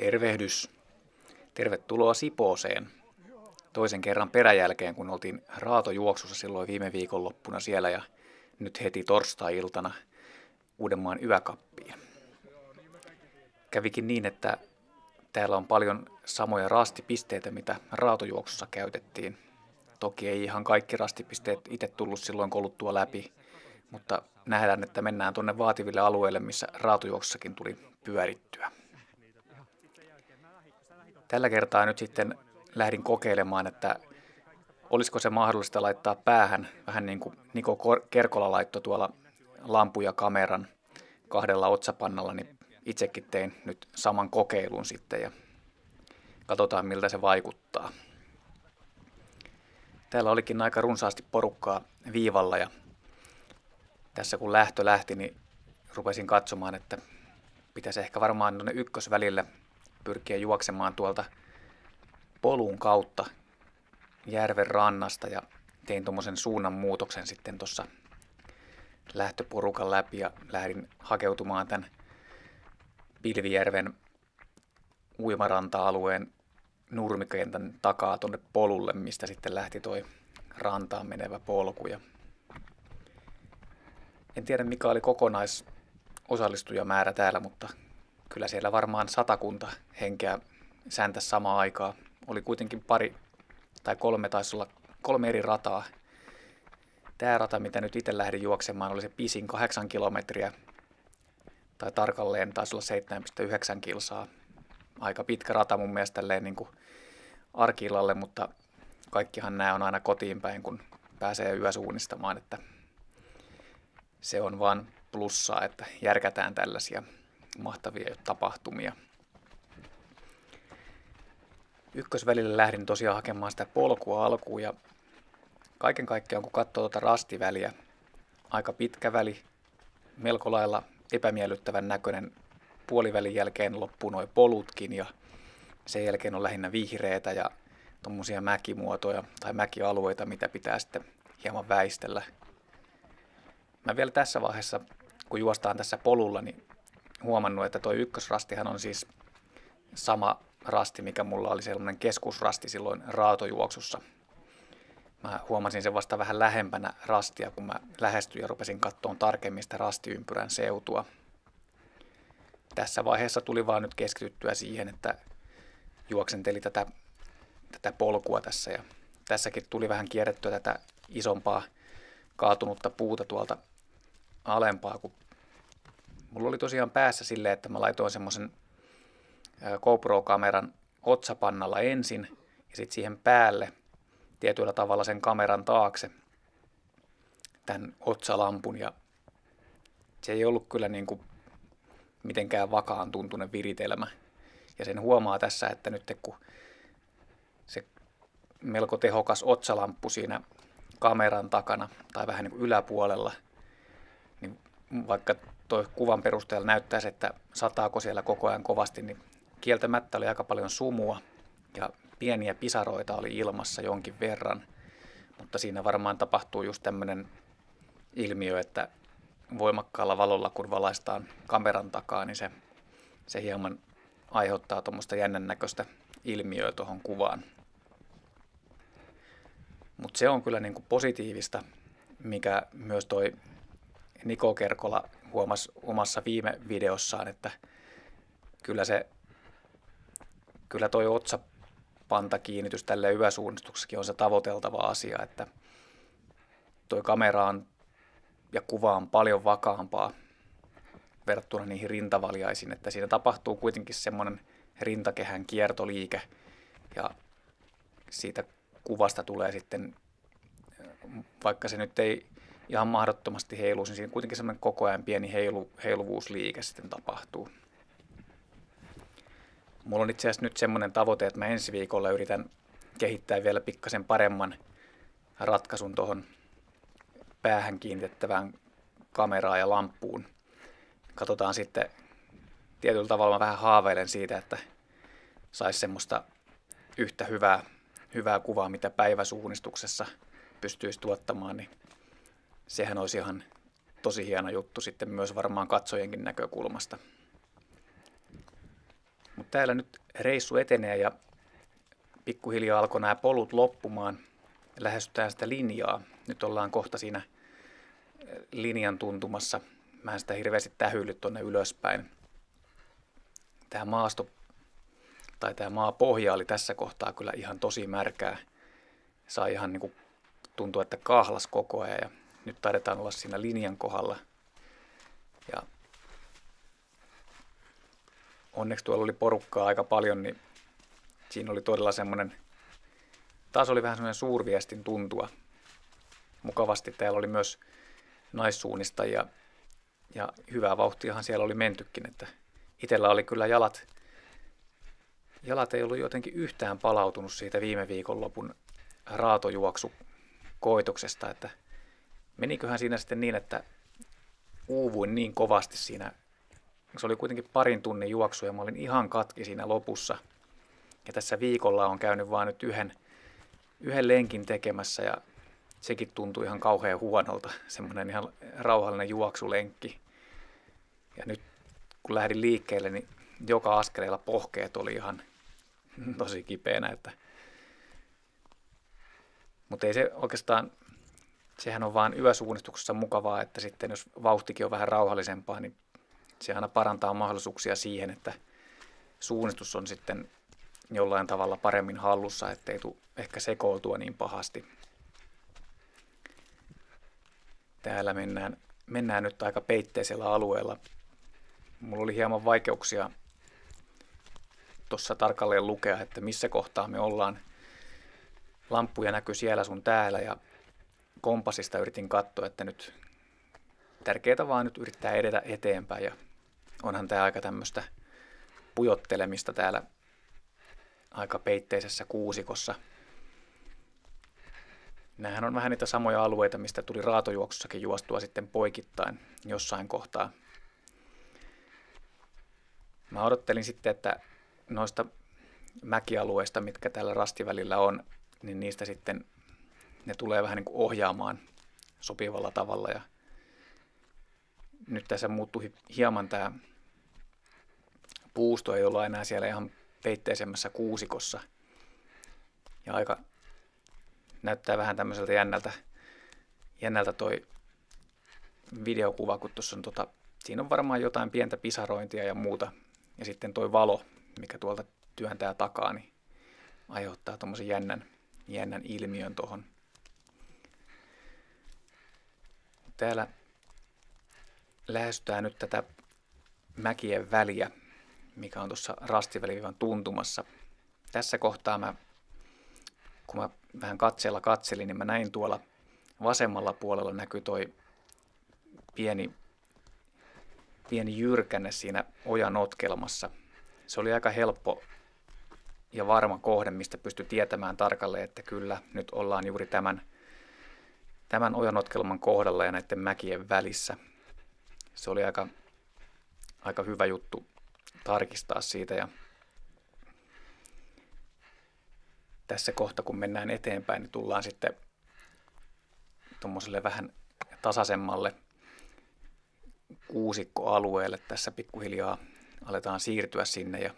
Tervehdys. Tervetuloa Sipooseen. Toisen kerran peräjälkeen, kun oltiin raatojuoksussa silloin viime viikonloppuna siellä ja nyt heti torstai-iltana Uudenmaan yökappiin. Kävikin niin, että täällä on paljon samoja rastipisteitä, mitä raatojuoksussa käytettiin. Toki ei ihan kaikki rastipisteet itse tullut silloin koluttua läpi, mutta nähdään, että mennään tuonne vaativille alueille, missä raatojuoksussakin tuli pyörittyä. Tällä kertaa nyt sitten lähdin kokeilemaan, että olisiko se mahdollista laittaa päähän, vähän niin kuin Niko Kerkola laittoi tuolla lampun ja kameran kahdella otsapannalla, niin itsekin tein nyt saman kokeilun sitten ja katsotaan miltä se vaikuttaa. Täällä olikin aika runsaasti porukkaa viivalla ja tässä kun lähtö lähti, niin rupesin katsomaan, että pitäisi ehkä varmaan tuonne ykkösvälille pyrkiä juoksemaan tuolta polun kautta järven rannasta ja tein tuommoisen suunnanmuutoksen sitten tuossa lähtöporukan läpi ja lähdin hakeutumaan tämän Pilvijärven uimaranta-alueen nurmikentän takaa tuonne polulle, mistä sitten lähti toi rantaan menevä polku. Ja en tiedä mikä oli kokonaisosallistujamäärä täällä, mutta kyllä siellä varmaan 100 henkeä säntäsi samaan aikaan. Oli kuitenkin taisi olla kolme eri rataa. Tämä rata, mitä nyt itse lähdin juoksemaan, oli se pisin 8 kilometriä. Tai tarkalleen taisi olla 7,9 kilsaa. Aika pitkä rata mun mielestä tälleen niin kuin arki-illalle, mutta kaikkihan nämä on aina kotiin päin, kun pääsee yösuunnistamaan, että se on vaan plussaa, että järkätään tällaisia mahtavia tapahtumia. Ykkösvälille lähdin tosiaan hakemaan sitä polkua alkuun ja kaiken kaikkiaan kun katsoo tuota rastiväliä, aika pitkä väli, melko lailla epämiellyttävän näköinen, puolivälin jälkeen loppuu nuo polutkin ja sen jälkeen on lähinnä vihreitä ja tuommoisia mäkimuotoja tai mäkialueita, mitä pitää sitten hieman väistellä. Mä vielä tässä vaiheessa, kun juostaan tässä polulla, niin huomannut, että toi ykkösrastihan on siis sama rasti, mikä mulla oli sellainen keskusrasti silloin raatojuoksussa. Mä huomasin sen vasta vähän lähempänä rastia, kun mä lähestyin ja rupesin katsomaan tarkemmin sitä rastiympyrän seutua. Tässä vaiheessa tuli vaan nyt keskityttyä siihen, että juoksenteli tätä polkua tässä. Ja tässäkin tuli vähän kierrettyä tätä isompaa kaatunutta puuta tuolta alempaa, kun mulla oli tosiaan päässä silleen, että mä laitoin semmoisen GoPro-kameran otsapannalla ensin ja sitten siihen päälle tietyllä tavalla sen kameran taakse tämän otsalampun ja se ei ollut kyllä niin kuin mitenkään vakaan tuntunen viritelmä. Ja sen huomaa tässä, että nyt kun se melko tehokas otsalamppu siinä kameran takana tai vähän niin kuin yläpuolella, niin vaikka tuo kuvan perusteella näyttäisi, että sataako siellä koko ajan kovasti, niin kieltämättä oli aika paljon sumua ja pieniä pisaroita oli ilmassa jonkin verran, mutta siinä varmaan tapahtuu just tämmöinen ilmiö, että voimakkaalla valolla kun valaistaan kameran takaa, niin se hieman aiheuttaa tuommoista jännän näköistä ilmiöä tuohon kuvaan. Mutta se on kyllä niin kuin positiivista, mikä myös toi Niko Kerkola huomasi omassa viime videossaan, että kyllä toi otsapantakiinnitys tälle yösuunnistuksessakin on se tavoiteltava asia, että toi kamera on ja kuva on paljon vakaampaa verrattuna niihin rintavaljaisiin, että siinä tapahtuu kuitenkin semmoinen rintakehän kiertoliike ja siitä kuvasta tulee sitten, vaikka se nyt ei ihan mahdottomasti heilu, niin siinä kuitenkin semmoinen koko ajan pieni heiluvuusliike sitten tapahtuu. Mulla on itse asiassa nyt semmoinen tavoite, että mä ensi viikolla yritän kehittää vielä pikkasen paremman ratkaisun tuohon päähän kiinnitettävään kameraan ja lamppuun. Katsotaan sitten, tietyllä tavalla mä vähän haaveilen siitä, että saisi semmoista yhtä hyvää kuvaa, mitä päiväsuunnistuksessa pystyisi tuottamaan, niin sehän olisi ihan tosi hieno juttu sitten myös varmaan katsojenkin näkökulmasta. Mutta täällä nyt reissu etenee ja pikkuhiljaa alkoi nämä polut loppumaan. Lähestytään sitä linjaa. Nyt ollaan kohta siinä linjan tuntumassa. Mä en sitä hirveästi tähyillyt tuonne ylöspäin. Tämä maasto tai tämä maapohja oli tässä kohtaa kyllä ihan tosi märkää. Sai ihan niin kuin tuntua, että kahlas koko ajan. Ja nyt taidetaan olla siinä linjan kohdalla. Ja onneksi tuolla oli porukkaa aika paljon, niin siinä oli todella semmoinen, taas oli vähän semmoinen suurviestin tuntua. Mukavasti täällä oli myös naissuunnistajia ja hyvää vauhtiahan siellä oli mentykin, että itsellä oli kyllä jalat ei ollut jotenkin yhtään palautunut siitä viime viikonlopun raatojuoksukoitoksesta, että meniköhän siinä sitten niin, että uuvuin niin kovasti siinä. Se oli kuitenkin parin tunnin juoksu ja mä olin ihan katki siinä lopussa. Ja tässä viikolla on käynyt vaan nyt yhden lenkin tekemässä ja sekin tuntui ihan kauhean huonolta. Semmoinen ihan rauhallinen juoksulenkki. Ja nyt kun lähdin liikkeelle, niin joka askeleella pohkeet oli ihan tosi kipeänä. Mutta ei se oikeastaan, sehän on vaan yösuunnistuksessa mukavaa, että sitten jos vauhtikin on vähän rauhallisempaa, niin se aina parantaa mahdollisuuksia siihen, että suunnistus on sitten jollain tavalla paremmin hallussa, ettei tule ehkä sekoiltua niin pahasti. Täällä mennään nyt aika peitteisellä alueella. Mulla oli hieman vaikeuksia tuossa tarkalleen lukea, että missä kohtaa me ollaan. Lamppuja näkyy siellä sun täällä ja kompassista yritin katsoa, että nyt tärkeää vaan nyt yrittää edetä eteenpäin ja onhan tämä aika tämmöistä pujottelemista täällä aika peitteisessä kuusikossa. Nämähän on vähän niitä samoja alueita, mistä tuli raatojuoksussakin juostua sitten poikittain jossain kohtaa. Mä odottelin sitten, että noista mäkialueista, mitkä täällä rastivälillä on, niin niistä sitten ne tulee vähän niin kuin ohjaamaan sopivalla tavalla. Ja nyt tässä muuttui hieman tämä puusto, ei olla enää siellä ihan peitteisemmässä kuusikossa. Ja aika näyttää vähän tämmöiseltä jännältä toi videokuva, kun tuossa on siinä on varmaan jotain pientä pisarointia ja muuta. Ja sitten toi valo, mikä tuolta työntää takaa, niin aiheuttaa tommosen jännän ilmiön tuohon. Täällä lähestytään nyt tätä mäkien väliä, mikä on tuossa rastiväliviivan tuntumassa. Tässä kohtaa kun mä vähän katseella katselin, niin mä näin tuolla vasemmalla puolella näkyy toi pieni jyrkänne siinä ojan notkelmassa. Se oli aika helppo ja varma kohde, mistä pystyi tietämään tarkalleen, että kyllä nyt ollaan juuri tämän ojanotkelman kohdalla ja näiden mäkien välissä. Se oli aika hyvä juttu tarkistaa siitä. Ja tässä kohta, kun mennään eteenpäin, niin tullaan sitten tuommoiselle vähän tasaisemmalle kuusikkoalueelle. Tässä pikkuhiljaa aletaan siirtyä sinne ja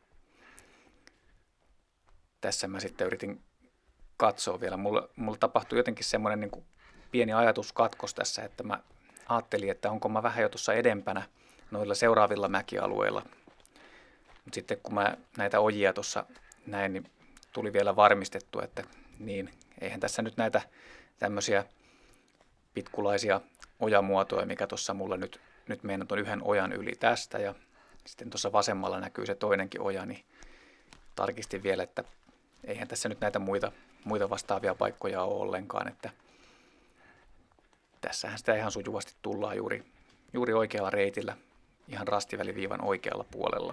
tässä mä sitten yritin katsoa vielä. Mulla tapahtui jotenkin semmoinen niin kuin pieni ajatuskatkos tässä, että mä ajattelin, että onko mä vähän jo tuossa edempänä noilla seuraavilla mäkialueilla. Mutta sitten kun mä näitä ojia tuossa näin, niin tuli vielä varmistettu, että niin, eihän tässä nyt näitä tämmöisiä pitkulaisia ojamuotoja, mikä tuossa mulla nyt meinaan tuon yhden ojan yli tästä ja sitten tuossa vasemmalla näkyy se toinenkin oja, niin tarkistin vielä, että eihän tässä nyt näitä muita vastaavia paikkoja ole ollenkaan, että tässähän sitä ihan sujuvasti tullaan juuri oikealla reitillä, ihan rastiväliviivan oikealla puolella.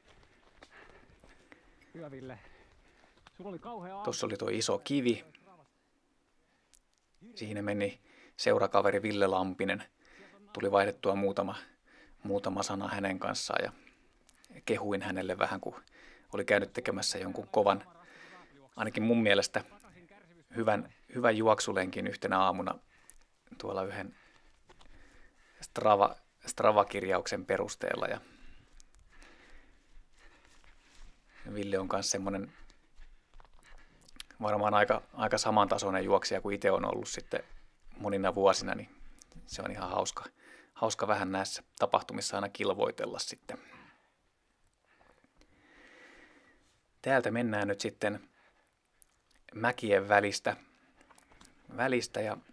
Hyvä, Ville. Sulla oli kauhea tuossa oli tuo iso kivi. Siinä meni seurakaveri Ville Lampinen. Tuli vaihdettua muutama sana hänen kanssaan ja kehuin hänelle vähän, kun oli käynyt tekemässä jonkun kovan, ainakin mun mielestä hyvän juoksulenkin yhtenä aamuna tuolla yhden Strava-kirjauksen perusteella. Ja Ville on myös semmoinen varmaan aika samantasoinen juoksija kuin itse on ollut sitten monina vuosina, niin se on ihan hauska vähän näissä tapahtumissa aina kilvoitella sitten. Täältä mennään nyt sitten mäkien välistä ja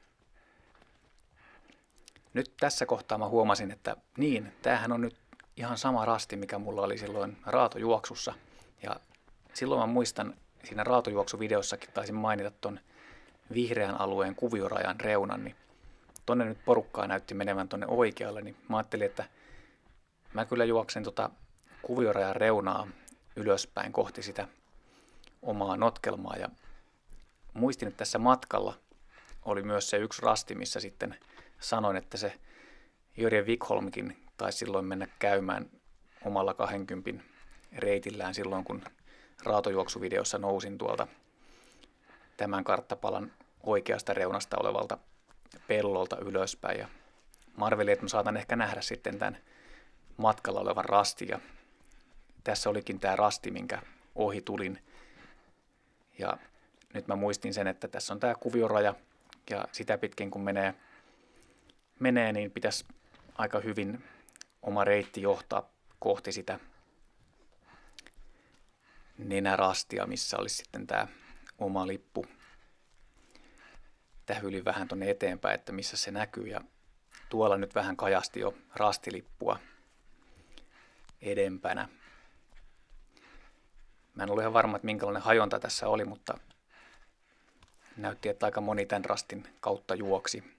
nyt tässä kohtaa mä huomasin, että niin, tämähän on nyt ihan sama rasti, mikä mulla oli silloin raatojuoksussa. Ja silloin mä muistan, siinä raatojuoksuvideossakin taisin mainita ton vihreän alueen kuviorajan reunan, niin tonne nyt porukkaa näytti menevän tonne oikealle, niin mä ajattelin, että mä kyllä juoksen kuviorajan reunaa ylöspäin kohti sitä omaa notkelmaa. Ja muistin, että tässä matkalla oli myös se yksi rasti, missä sitten sanoin, että se Jörgen Wikholmkin taisi silloin mennä käymään omalla 20 reitillään silloin, kun raatojuoksuvideossa nousin tuolta tämän karttapalan oikeasta reunasta olevalta pellolta ylöspäin. Ja mä arvelin, että mä saatan ehkä nähdä sitten tämän matkalla olevan rastin. Ja tässä olikin tämä rasti, minkä ohi tulin. Ja nyt mä muistin sen, että tässä on tämä kuvioraja ja sitä pitkin kun menee, niin pitäisi aika hyvin oma reitti johtaa kohti sitä nenärastia, missä olisi sitten tämä oma lippu. Tähylin vähän tuonne eteenpäin, että missä se näkyy. Ja tuolla nyt vähän kajasti jo rastilippua edempänä. Mä en ole ihan varma, että minkälainen hajonta tässä oli, mutta näytti, että aika moni tämän rastin kautta juoksi.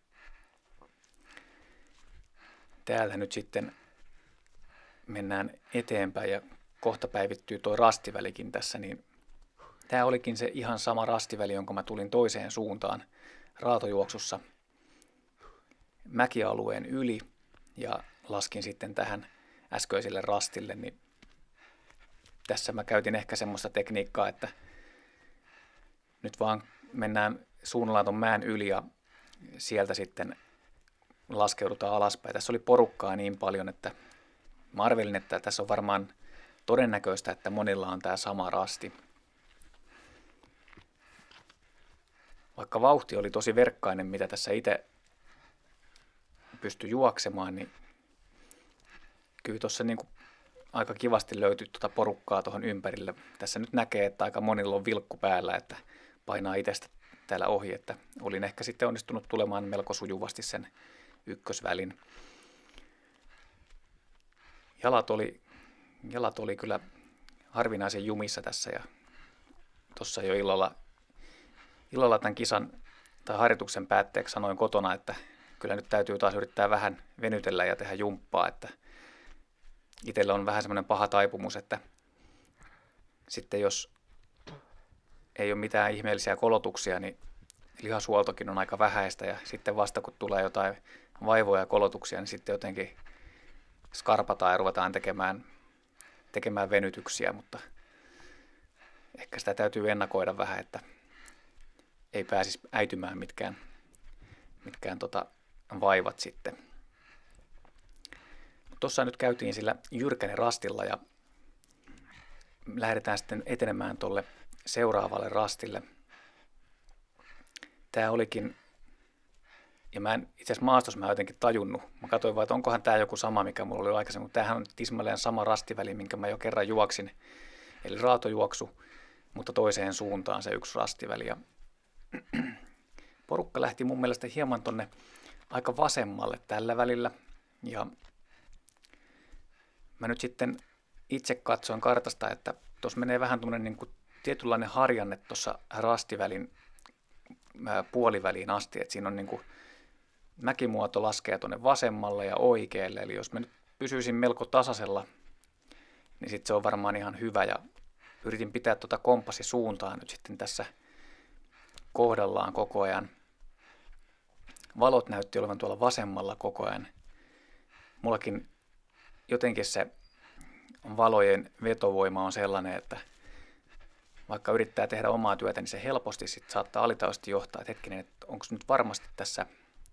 Täältä nyt sitten mennään eteenpäin ja kohta päivittyy tuo rastivälikin tässä, niin tämä olikin se ihan sama rastiväli, jonka mä tulin toiseen suuntaan raatojuoksussa mäkialueen yli ja laskin sitten tähän äskeiselle rastille, niin tässä mä käytin ehkä semmoista tekniikkaa, että nyt vaan mennään suunnilleen ton mäen yli ja sieltä sitten laskeudutaan alaspäin. Tässä oli porukkaa niin paljon, että mä arvelin, että tässä on varmaan todennäköistä, että monilla on tämä sama rasti. Vaikka vauhti oli tosi verkkainen, mitä tässä itse pystyi juoksemaan, niin kyllä tuossa niin aika kivasti löytyi tuota porukkaa tuohon ympärille. Tässä nyt näkee, että aika monilla on vilkku päällä, että painaa itsestä täällä ohi, että olin ehkä sitten onnistunut tulemaan melko sujuvasti sen ykkösvälin. Jalat oli kyllä harvinaisen jumissa tässä ja tuossa jo illalla tämän kisan tai harjoituksen päätteeksi sanoin kotona, että kyllä nyt täytyy taas yrittää vähän venytellä ja tehdä jumppaa, että itsellä on vähän semmoinen paha taipumus, että sitten jos ei ole mitään ihmeellisiä kolotuksia, niin lihashuoltokin on aika vähäistä ja sitten vasta kun tulee jotain vaivoja ja kolotuksia, niin sitten jotenkin skarpataan ja ruvetaan tekemään venytyksiä, mutta ehkä sitä täytyy ennakoida vähän, että ei pääsisi äitymään mitkään vaivat sitten. Tuossa nyt käytiin sillä Jyrkänen rastilla ja lähdetään sitten etenemään tuolle seuraavalle rastille. Tämä olikin, ja mä en itse asiassa maastossa mä jotenkin tajunnut. Mä katsoin vaan, että onkohan tämä joku sama, mikä mulla oli aikaisemmin, mutta tämähän on tismalleen sama rastiväli, minkä mä jo kerran juoksin. Eli raatojuoksu, mutta toiseen suuntaan se yksi rastiväli. Ja porukka lähti mun mielestä hieman tonne aika vasemmalle tällä välillä. Ja mä nyt sitten itse katsoin kartasta, että tuossa menee vähän tuommoinen niin kuin tietynlainen harjanne tuossa rastivälin puoliväliin asti, että siinä on niin kuin mäkimuoto laskee tuonne vasemmalle ja oikealle, eli jos mä nyt pysyisin melko tasaisella, niin sitten se on varmaan ihan hyvä, ja yritin pitää tuota kompassisuuntaa nyt sitten tässä kohdallaan koko ajan. Valot näytti olevan tuolla vasemmalla koko ajan. Mullakin jotenkin se valojen vetovoima on sellainen, että vaikka yrittää tehdä omaa työtä, niin se helposti sit saattaa alitajuisesti johtaa, että hetkinen, että onko nyt varmasti tässä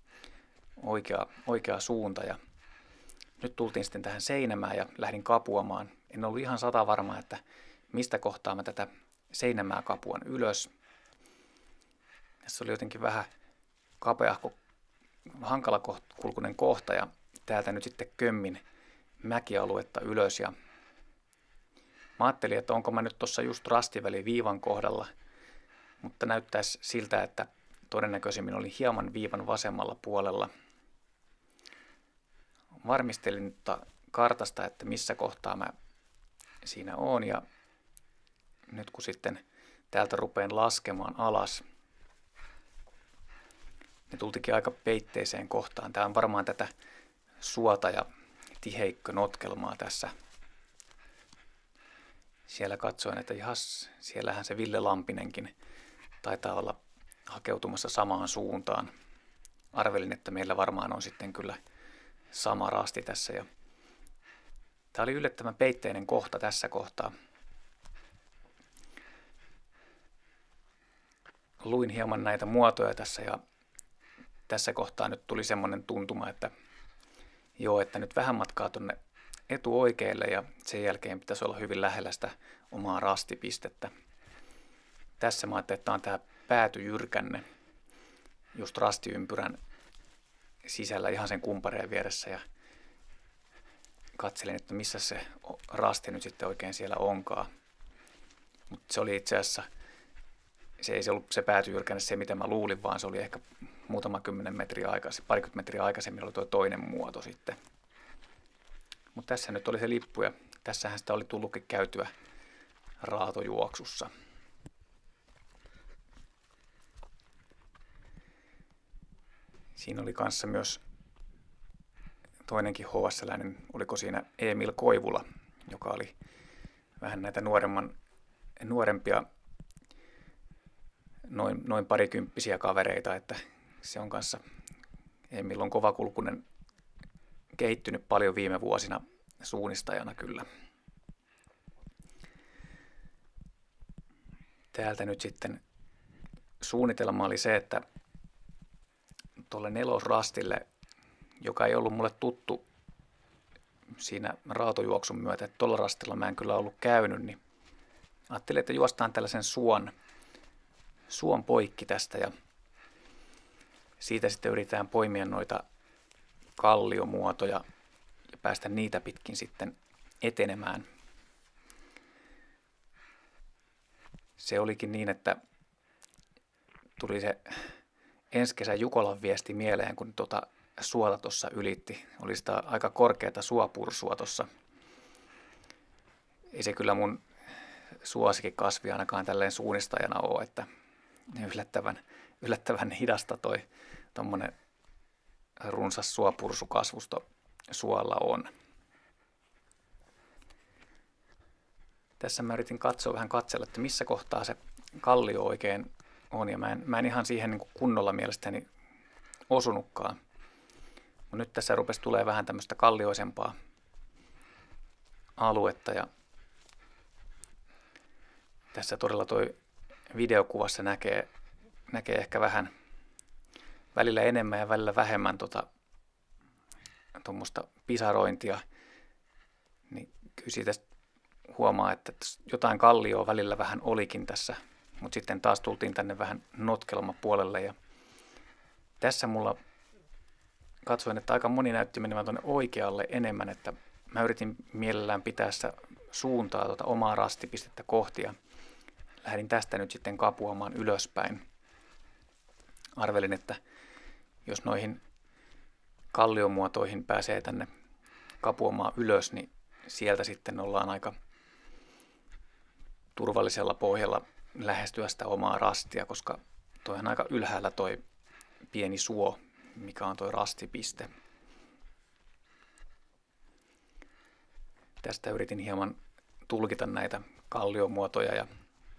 oikea suunta. Ja nyt tultiin sitten tähän Seinämään ja lähdin kapuamaan. En ollut ihan 100% varma, että mistä kohtaa mä tätä Seinämää kapuan ylös. Tässä oli jotenkin vähän kapeahko, hankalakulkuinen kohta ja täältä nyt sitten kömmin mäkialuetta ylös. Ja mä ajattelin, että onko mä nyt tuossa just rastiväli viivan kohdalla, mutta näyttäisi siltä, että todennäköisimmin oli hieman viivan vasemmalla puolella. Varmistelin kartasta, että missä kohtaa mä siinä oon, ja nyt kun sitten täältä rupean laskemaan alas, niin tultikin aika peitteiseen kohtaan. Tää on varmaan tätä suota ja tiheikkönotkelmaa tässä. Siellä katsoin, että jahas, siellähän se Ville Lampinenkin taitaa olla hakeutumassa samaan suuntaan. Arvelin, että meillä varmaan on sitten kyllä sama rasti tässä. Ja tämä oli yllättävän peitteinen kohta tässä kohtaa. Luin hieman näitä muotoja tässä ja tässä kohtaa nyt tuli semmoinen tuntuma, että joo, että nyt vähän matkaa tuonne etuoikealle ja sen jälkeen pitäisi olla hyvin lähellä sitä omaa rastipistettä. Tässä mä ajattelin, että tämä on tämä päätyjyrkänne just rastiympyrän sisällä ihan sen kumpareen vieressä ja katselin, että missä se rasti nyt sitten oikein siellä onkaan. Mutta se oli itse asiassa, se ei se ollut se päätyjyrkänne se mitä mä luulin, vaan se oli ehkä muutama parikymmentä metriä aikaisemmin oli tuo toinen muoto sitten. Mutta tässä nyt oli se lippu ja tässähän sitä oli tullutkin käytyä raatojuoksussa. Siinä oli kanssa myös toinenkin HSL-läinen, oliko siinä Emil Koivula, joka oli vähän näitä nuorempia, noin parikymppisiä kavereita, että se on kanssa, Emil on kovakulkunen, kehittynyt paljon viime vuosina suunnistajana kyllä. Täältä nyt sitten suunnitelma oli se, että tuolle nelosrastille, joka ei ollut mulle tuttu siinä raatojuoksun myötä, että tuolla rastilla mä en kyllä ollut käynyt, niin ajattelin, että juostaan tällaisen suon poikki tästä ja siitä sitten yritetään poimia noita kalliomuotoja ja päästä niitä pitkin sitten etenemään. Se olikin niin, että tuli se ensi kesän Jukolan viesti mieleen, kun tuota suota tuossa ylitti. Oli sitä aika korkeata suopursua tuossa. Ei se kyllä mun suosikkikasvi ainakaan tälleen suunnistajana ole, että yllättävän hidasta toi tommonen runsas suopursukasvusto suolla on. Tässä mä yritin vähän katsella, että missä kohtaa se kallio oikein on, ja mä en ihan siihen niin kuin kunnolla mielestäni osunutkaan. Mutta nyt tässä rupesi tulee vähän tämmöistä kallioisempaa aluetta, ja tässä todella toi videokuvassa näkee ehkä vähän välillä enemmän ja välillä vähemmän tuommoista pisarointia, niin kyllä siitä huomaa, että jotain kallioa välillä vähän olikin tässä, mutta sitten taas tultiin tänne vähän notkelmapuolelle ja tässä mulla katsoin, että aika moni näytti menevän tuonne oikealle enemmän, että mä yritin mielellään pitää sitä suuntaa omaa rastipistettä kohti ja lähdin tästä nyt sitten kapuamaan ylöspäin. Arvelin, että jos noihin kalliomuotoihin pääsee tänne kapuamaan ylös, niin sieltä sitten ollaan aika turvallisella pohjalla lähestyä sitä omaa rastia, koska toihan aika ylhäällä toi pieni suo, mikä on toi rastipiste. Tästä yritin hieman tulkita näitä kalliomuotoja ja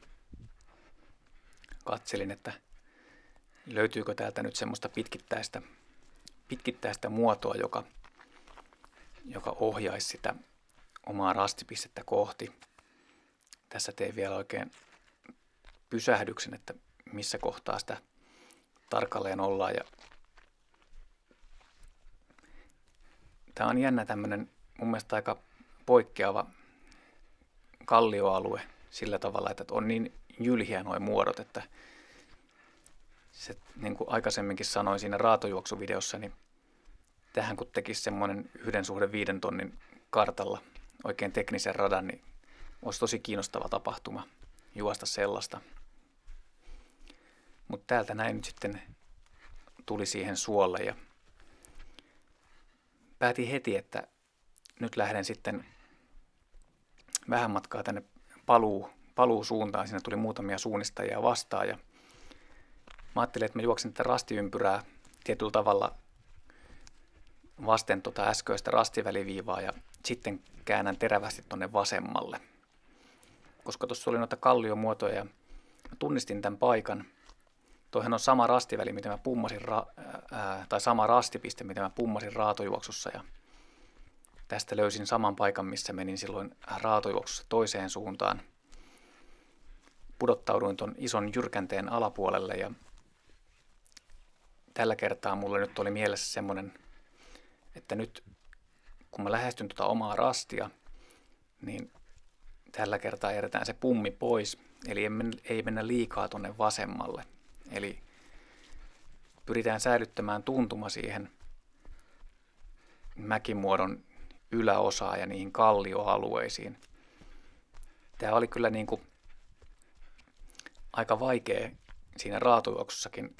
katselin, että löytyykö täältä nyt semmoista pitkittäistä muotoa, joka ohjaisi sitä omaa rastipistettä kohti. Tässä tein vielä oikein pysähdyksen, että missä kohtaa sitä tarkalleen ollaan. Ja tämä on jännä tämmöinen mun mielestä aika poikkeava kallioalue sillä tavalla, että on niin jylhiä nuo muodot, että se, niin kuin aikaisemminkin sanoin siinä raatojuoksuvideossa, niin tähän kun tekisi semmoinen 1:5 tonnin kartalla oikein teknisen radan, niin olisi tosi kiinnostava tapahtuma juosta sellaista. Mutta täältä näin nyt sitten tuli siihen suolle ja päätin heti, että nyt lähden sitten vähän matkaa tänne paluusuuntaan. Siinä tuli muutamia suunnistajia vastaan ja mä ajattelin, että mä juoksen tätä rastiympyrää tietyllä tavalla vasten äskeistä rastiväliviivaa ja sitten käännän terävästi tonne vasemmalle. Koska tuossa oli noita kalliomuotoja ja mä tunnistin tämän paikan. Toihan on sama rastiväli, mitä mä pummasin, tai sama rastipiste, mitä mä pummasin raatojuoksussa. Ja tästä löysin saman paikan, missä menin silloin raatojuoksussa toiseen suuntaan. Pudottauduin ton ison jyrkänteen alapuolelle ja tällä kertaa mulla nyt oli mielessä semmoinen, että nyt kun mä lähestyn tuota omaa rastia, niin tällä kertaa jätetään se pummi pois, eli ei mennä liikaa tonne vasemmalle. Eli pyritään säilyttämään tuntuma siihen mäkimuodon yläosaan ja niihin kallioalueisiin. Tämä oli kyllä niin kuin aika vaikea siinä raatojuoksussakin.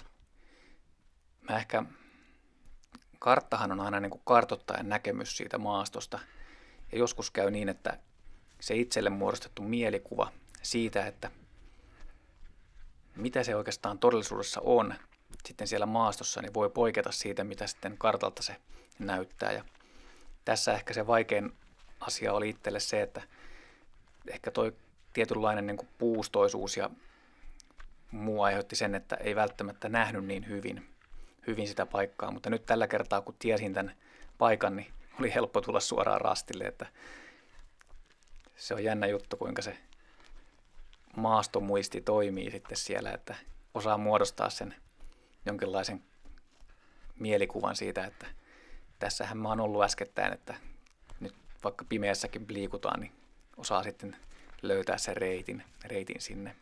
Karttahan on aina niin kuin kartoittajan näkemys siitä maastosta. Ja joskus käy niin, että se itselle muodostettu mielikuva siitä, että mitä se oikeastaan todellisuudessa on sitten siellä maastossa, niin voi poiketa siitä, mitä sitten kartalta se näyttää. Ja tässä ehkä se vaikein asia oli itselle se, että ehkä toi tietynlainen niin kuin puustoisuus ja muu aiheutti sen, että ei välttämättä nähnyt niin hyvin sitä paikkaa. Mutta nyt tällä kertaa, kun tiesin tämän paikan, niin oli helppo tulla suoraan rastille. Että se on jännä juttu, kuinka se maastomuisti toimii sitten siellä, että osaa muodostaa sen jonkinlaisen mielikuvan siitä, että tässähän mä oon ollut äskettäin, että nyt vaikka pimeässäkin liikutaan, niin osaa sitten löytää sen reitin sinne.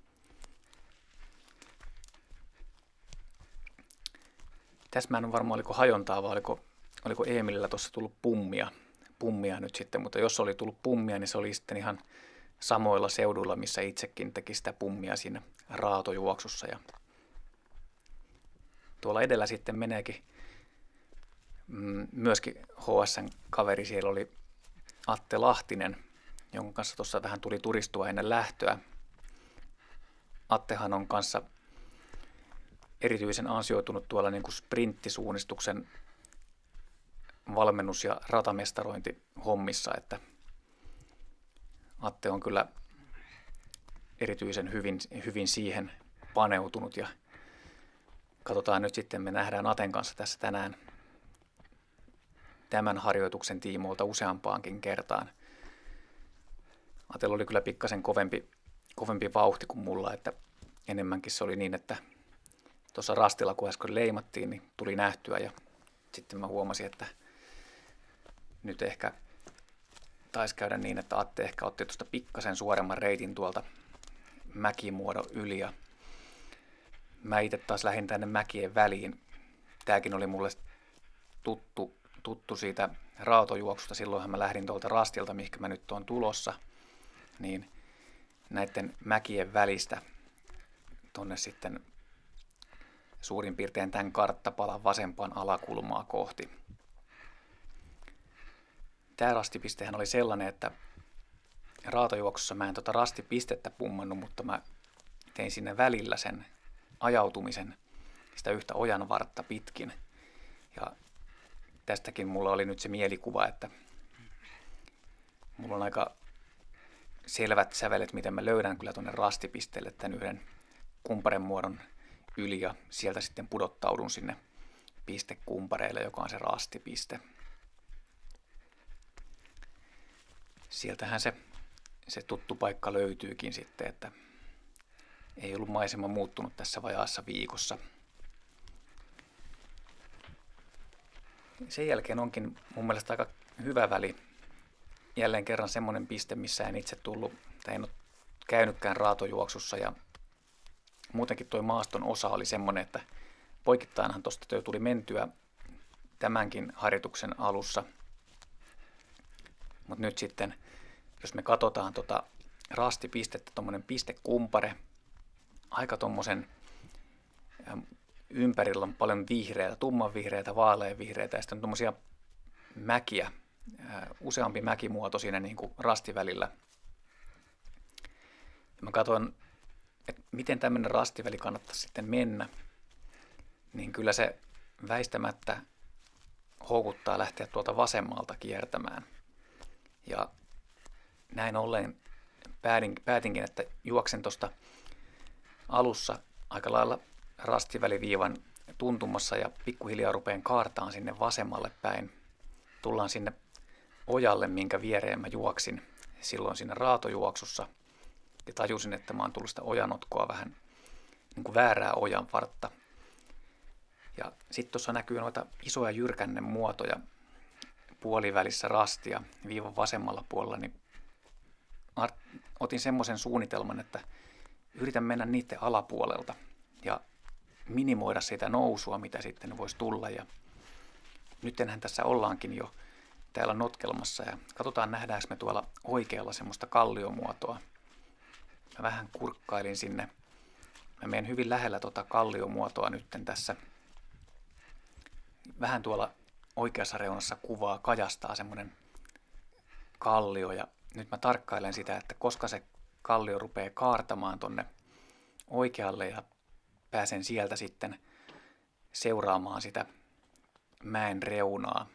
Tässä mä en ole varma, oliko hajontaa vai oliko Eemilillä tuossa tullut pummia nyt sitten, mutta jos oli tullut pummia, niin se oli sitten ihan samoilla seuduilla, missä itsekin teki sitä pummia siinä raatojuoksussa. Ja tuolla edellä sitten meneekin myöskin HS:n kaveri, siellä oli Atte Lahtinen, jonka kanssa tuossa vähän tuli turistua ennen lähtöä. Attehan on kanssa erityisen ansioitunut tuolla niin kuin sprinttisuunnistuksen valmennus- ja ratamestarointihommissa, että Atte on kyllä erityisen hyvin siihen paneutunut ja katsotaan nyt sitten, me nähdään Aten kanssa tässä tänään tämän harjoituksen tiimoilta useampaankin kertaan. Atella oli kyllä pikkasen kovempi vauhti kuin mulla, että enemmänkin se oli niin, että tuossa rastilla kun äsken leimattiin, niin tuli nähtyä ja sitten mä huomasin, että nyt ehkä taisi käydä niin, että Atte ehkä otti tuosta pikkasen suoremman reitin tuolta mäkimuodon yli ja mä itse taas lähdin tänne mäkien väliin. Tääkin oli mulle tuttu siitä raatojuoksusta. Silloinhan mä lähdin tuolta rastilta, mihinkä mä nyt oon tulossa, niin näiden mäkien välistä tonne sitten suurin piirtein tämän karttapalan vasempaan alakulmaa kohti. Tämä rastipistehän oli sellainen, että raatojuoksussa mä en rastipistettä pummannut, mutta mä tein sinne välillä sen ajautumisen sitä yhtä ojanvartta pitkin. Ja tästäkin mulla oli nyt se mielikuva, että mulla on aika selvät sävelet, miten mä löydän kyllä tuonne rastipisteelle tämän yhden kumparemuodon yli ja sieltä sitten pudottaudun sinne pistekumpareille, joka on se rastipiste. Sieltähän se tuttu paikka löytyykin sitten, että ei ollut maisema muuttunut tässä vajaassa viikossa. Sen jälkeen onkin mun mielestä aika hyvä väli. Jälleen kerran semmoinen piste, missä en itse tullut, tai en ole käynytkään raatojuoksussa ja muutenkin tuo maaston osa oli semmoinen, että poikittainhan tuosta tuli mentyä tämänkin harjoituksen alussa. Mutta nyt sitten, jos me katsotaan tuota rastipistettä, tuommoinen pistekumpare, aika tuommoisen ympärillä on paljon vihreitä, tummanvihreitä, vaaleanvihreitä ja sitten on tuommoisia mäkiä, useampi mäkimuoto siinä niin kuin rastivälillä. Ja mä katson, että miten tämmöinen rastiväli kannattaisi sitten mennä, niin kyllä se väistämättä houkuttaa lähteä tuolta vasemmalta kiertämään. Ja näin ollen päätinkin, että juoksen tuosta alussa aika lailla rastiväliviivan tuntumassa ja pikkuhiljaa rupean kaartaan sinne vasemmalle päin. Tullaan sinne ojalle, minkä viereen mä juoksin silloin siinä raatojuoksussa. Ja tajusin, että mä oon tullut sitä ojanotkoa vähän niin kuin väärää ojanvartta. Ja sitten tuossa näkyy noita isoja jyrkännemuotoja puolivälissä rastia viivan vasemmalla puolella, niin otin semmoisen suunnitelman, että yritän mennä niiden alapuolelta ja minimoida sitä nousua, mitä sitten voisi tulla. Ja nyttenhän tässä ollaankin jo täällä notkelmassa ja katsotaan, nähdäänkö me tuolla oikealla semmoista kalliomuotoa. Mä vähän kurkkailin sinne. Mä menen hyvin lähellä tuota kalliomuotoa nytten tässä. Vähän tuolla oikeassa reunassa kuvaa kajastaa semmoinen kallio ja nyt mä tarkkailen sitä, että koska se kallio rupeaa kaartamaan tonne oikealle ja pääsen sieltä sitten seuraamaan sitä mäen reunaa.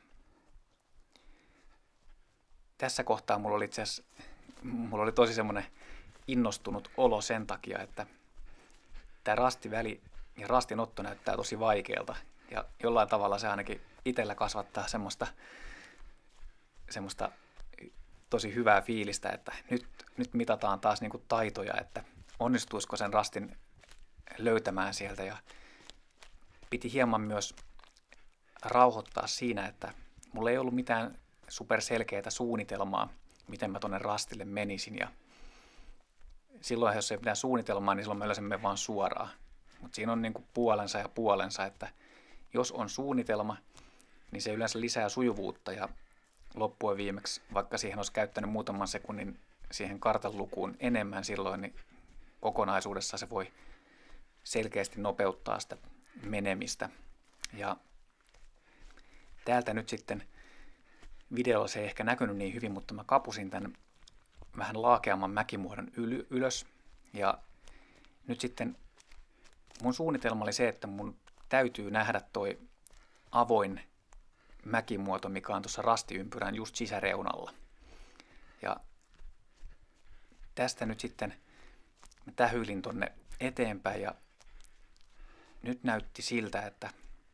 Tässä kohtaa mulla oli tosi semmoinen innostunut olo sen takia, että tämä rastiväli ja rastinotto näyttää tosi vaikealta ja jollain tavalla se ainakin itsellä kasvattaa semmoista tosi hyvää fiilistä, että nyt mitataan taas niin kuin taitoja, että onnistuisiko sen rastin löytämään sieltä ja piti hieman myös rauhoittaa siinä, että mulla ei ollut mitään superselkeää suunnitelmaa, miten mä tonne rastille menisin ja silloin, jos ei mitään suunnitelmaa, niin silloin mä yleensä menen vaan suoraan. Mutta siinä on niin kuin puolensa ja puolensa, että jos on suunnitelma, niin se yleensä lisää sujuvuutta ja loppujen viimeksi, vaikka siihen olisi käyttänyt muutaman sekunnin siihen kartan lukuun enemmän silloin, niin kokonaisuudessa se voi selkeästi nopeuttaa sitä menemistä. Ja täältä nyt sitten videolla se ei ehkä näkynyt niin hyvin, mutta mä kapusin tämän vähän laakeamman mäkimuodon ylös. Ja nyt sitten mun suunnitelma oli se, että mun täytyy nähdä toi avoin mäkimuoto, mikä on tuossa rastiympyrän just sisäreunalla. Ja tästä nyt sitten mä tähyilin tonne eteenpäin ja nyt näytti siltä, että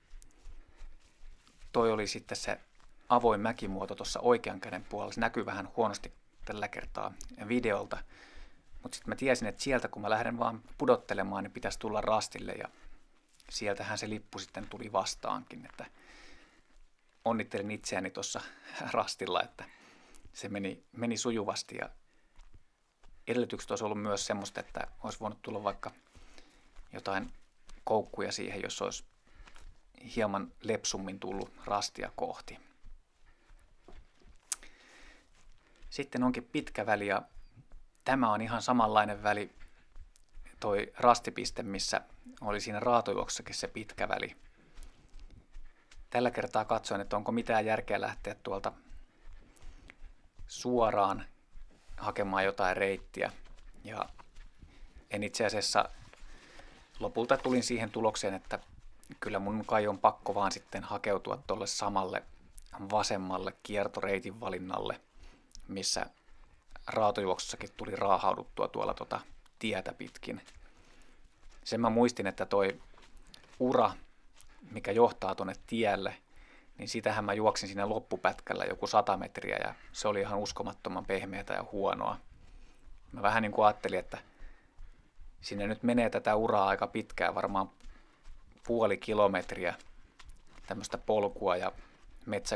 toi oli sitten se avoin mäkimuoto tuossa oikean käden puolella. Se näkyy vähän huonosti tällä kertaa videolta, mutta sitten mä tiesin, että sieltä kun mä lähden vaan pudottelemaan, niin pitäisi tulla rastille ja sieltähän se lippu sitten tuli vastaankin, että onnittelin itseäni tuossa rastilla, että se meni sujuvasti ja edellytykset olisi ollut myös semmoista, että olisi voinut tulla vaikka jotain koukkuja siihen, jos olisi hieman lepsummin tullut rastia kohti. Sitten onkin pitkä väli ja tämä on ihan samanlainen väli, toi rastipiste, missä oli siinä raatojuoksussakin se pitkä väli. Tällä kertaa katsoin, että onko mitään järkeä lähteä tuolta suoraan hakemaan jotain reittiä. Ja en itse asiassa lopulta tulin siihen tulokseen, että kyllä mun kai on pakko vaan sitten hakeutua tuolle samalle vasemmalle kiertoreitin valinnalle, missä raatojuoksussakin tuli raahauduttua tuolla tietä pitkin. Sen mä muistin, että toi ura, mikä johtaa tuonne tielle, niin sitähän mä juoksin siinä loppupätkällä joku 100 metriä ja se oli ihan uskomattoman pehmeätä ja huonoa. Mä vähän niin kuin ajattelin, että sinne nyt menee tätä uraa aika pitkään, varmaan puoli kilometriä tämmöistä polkua ja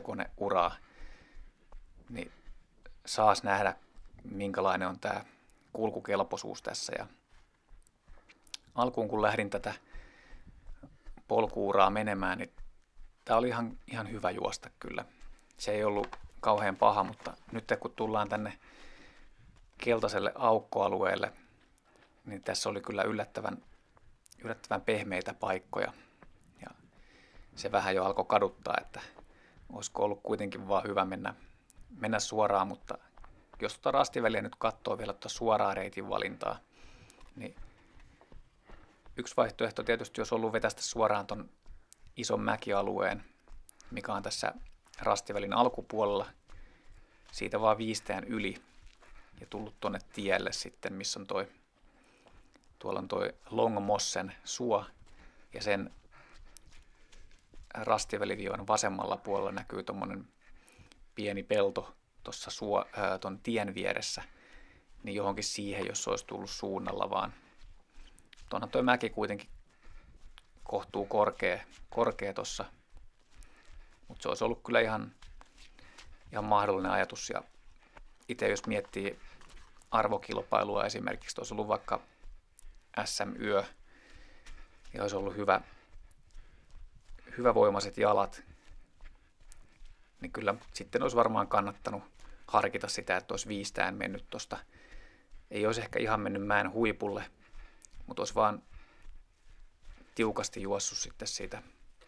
metsäkoneuraa, niin saas nähdä minkälainen on tämä kulkukelpoisuus tässä. Ja alkuun kun lähdin tätä polkuuraa menemään, niin tämä oli ihan hyvä juosta kyllä. Se ei ollut kauhean paha, mutta nyt kun tullaan tänne keltaiselle aukkoalueelle, niin tässä oli kyllä yllättävän pehmeitä paikkoja. Ja se vähän jo alkoi kaduttaa, että olisiko ollut kuitenkin vaan hyvä mennä suoraan, mutta jos tuota rastiväliä nyt katsoo vielä tuota suoraa reitin valintaa, niin yksi vaihtoehto tietysti olisi ollut vetästä suoraan ton ison mäkialueen, mikä on tässä rastivälin alkupuolella, siitä vaan viistään yli ja tullut tuonne tielle sitten, missä on tuolla on toi Långmossen suo ja sen rastiväliviivan vasemmalla puolella näkyy tuommoinen pieni pelto tuossa ton tien vieressä, niin johonkin siihen, jos olisi tullut suunnalla vaan. Tuonhan tuo mäki kuitenkin kohtuu korkea tuossa, mutta se olisi ollut kyllä ihan mahdollinen ajatus. Ja itse jos miettii arvokilpailua esimerkiksi, olisi ollut vaikka SM-yö ja olisi ollut hyvävoimaiset jalat, niin kyllä sitten olisi varmaan kannattanut harkita sitä, että olisi viistään mennyt tuosta. Ei olisi ehkä ihan mennyt mäen huipulle, mutta olisi tiukasti juossut sitten siitä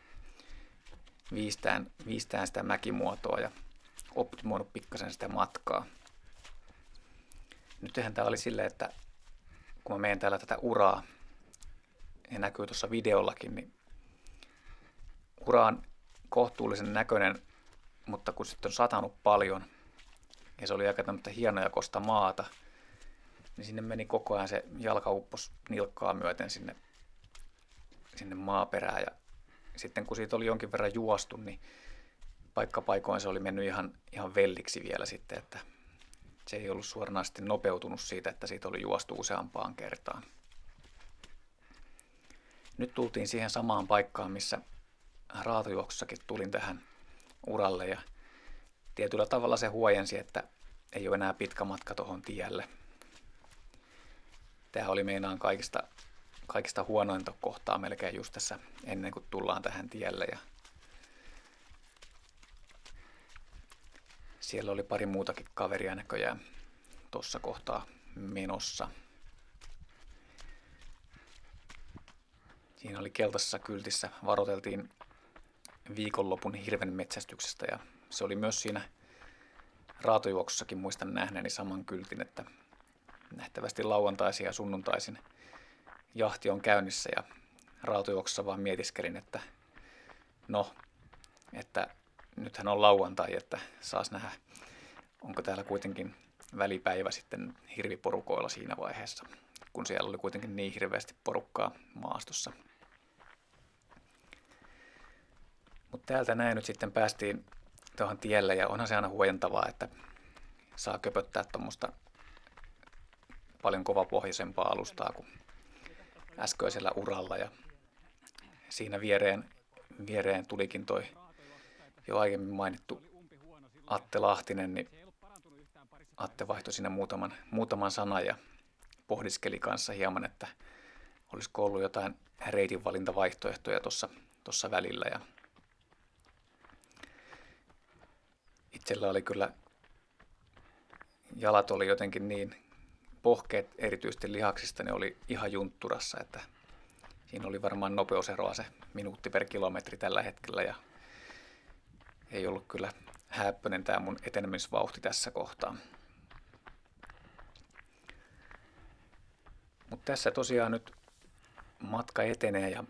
viistään sitä mäkimuotoa ja optimoinut pikkasen sitä matkaa. Nythän tämä oli silleen, että kun mä menen täällä tätä uraa, ja näkyy tuossa videollakin, niin ura on kohtuullisen näköinen, mutta kun sitten on satanut paljon, ja se oli aika tämmöistä hienojakoista maata, niin sinne meni koko ajan se jalka uppos nilkkaa myöten sinne maaperään. Ja sitten kun siitä oli jonkin verran juostu, niin paikkapaikoin se oli mennyt ihan velliksi vielä sitten, että se ei ollut suoranaisesti nopeutunut siitä, että siitä oli juostu useampaan kertaan. Nyt tultiin siihen samaan paikkaan, missä raatojuoksussakin tulin tähän uralle ja tietyllä tavalla se huojensi, että ei ole enää pitkä matka tuohon tielle. Tämä oli meinaan kaikista huonointa kohtaa melkein just tässä ennen kuin tullaan tähän tielle. Ja siellä oli pari muutakin kaveria näköjään tuossa kohtaa menossa. Siinä oli keltaisessa kyltissä, varoiteltiin viikonlopun hirvenmetsästyksestä ja se oli myös siinä raatojuoksussakin muistan nähneeni saman kyltin, että nähtävästi lauantaisin ja sunnuntaisin jahti on käynnissä ja raatojuoksussa vaan mietiskelin, että nythän on lauantai, että saas nähdä, onko täällä kuitenkin välipäivä sitten hirviporukoilla siinä vaiheessa, kun siellä oli kuitenkin niin hirveästi porukkaa maastossa. Mutta täältä näin nyt sitten päästiin tuohon tielle ja onhan se aina huojentavaa, että saa köpöttää tuommoista paljon kovapohjaisempaa alustaa kuin äskeisellä uralla. Ja siinä viereen tulikin toi jo aiemmin mainittu Atte Lahtinen, niin Atte vaihtoi siinä muutaman sanan ja pohdiskeli kanssa hieman, että olisiko ollut jotain reitinvalintavaihtoehtoja tuossa välillä. Ja itsellä oli kyllä, jalat oli jotenkin niin pohkeet erityisesti lihaksista, ne oli ihan juntturassa, että siinä oli varmaan nopeuseroa se minuutti per kilometri tällä hetkellä ja ei ollut kyllä häppöinen tämä mun etenemisvauhti tässä kohtaa. Mutta tässä tosiaan nyt matka etenee ja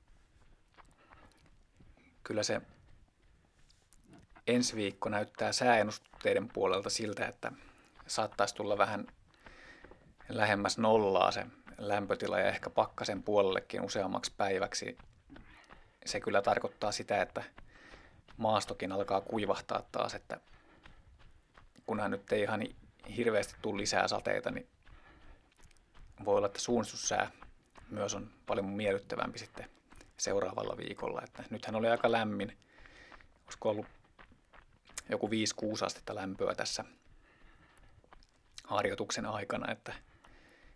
kyllä se ensi viikko näyttää sääennusteiden puolelta siltä, että saattaisi tulla vähän lähemmäs nollaa se lämpötila ja ehkä pakkasen puolellekin useammaksi päiväksi. Se kyllä tarkoittaa sitä, että maastokin alkaa kuivahtaa taas, että kunhan nyt ei ihan hirveästi tule lisää sateita, niin voi olla, että suunnistussää myös on paljon miellyttävämpi sitten seuraavalla viikolla. Että nythän oli aika lämmin, olisiko ollut joku 5-6 astetta lämpöä tässä harjoituksen aikana, että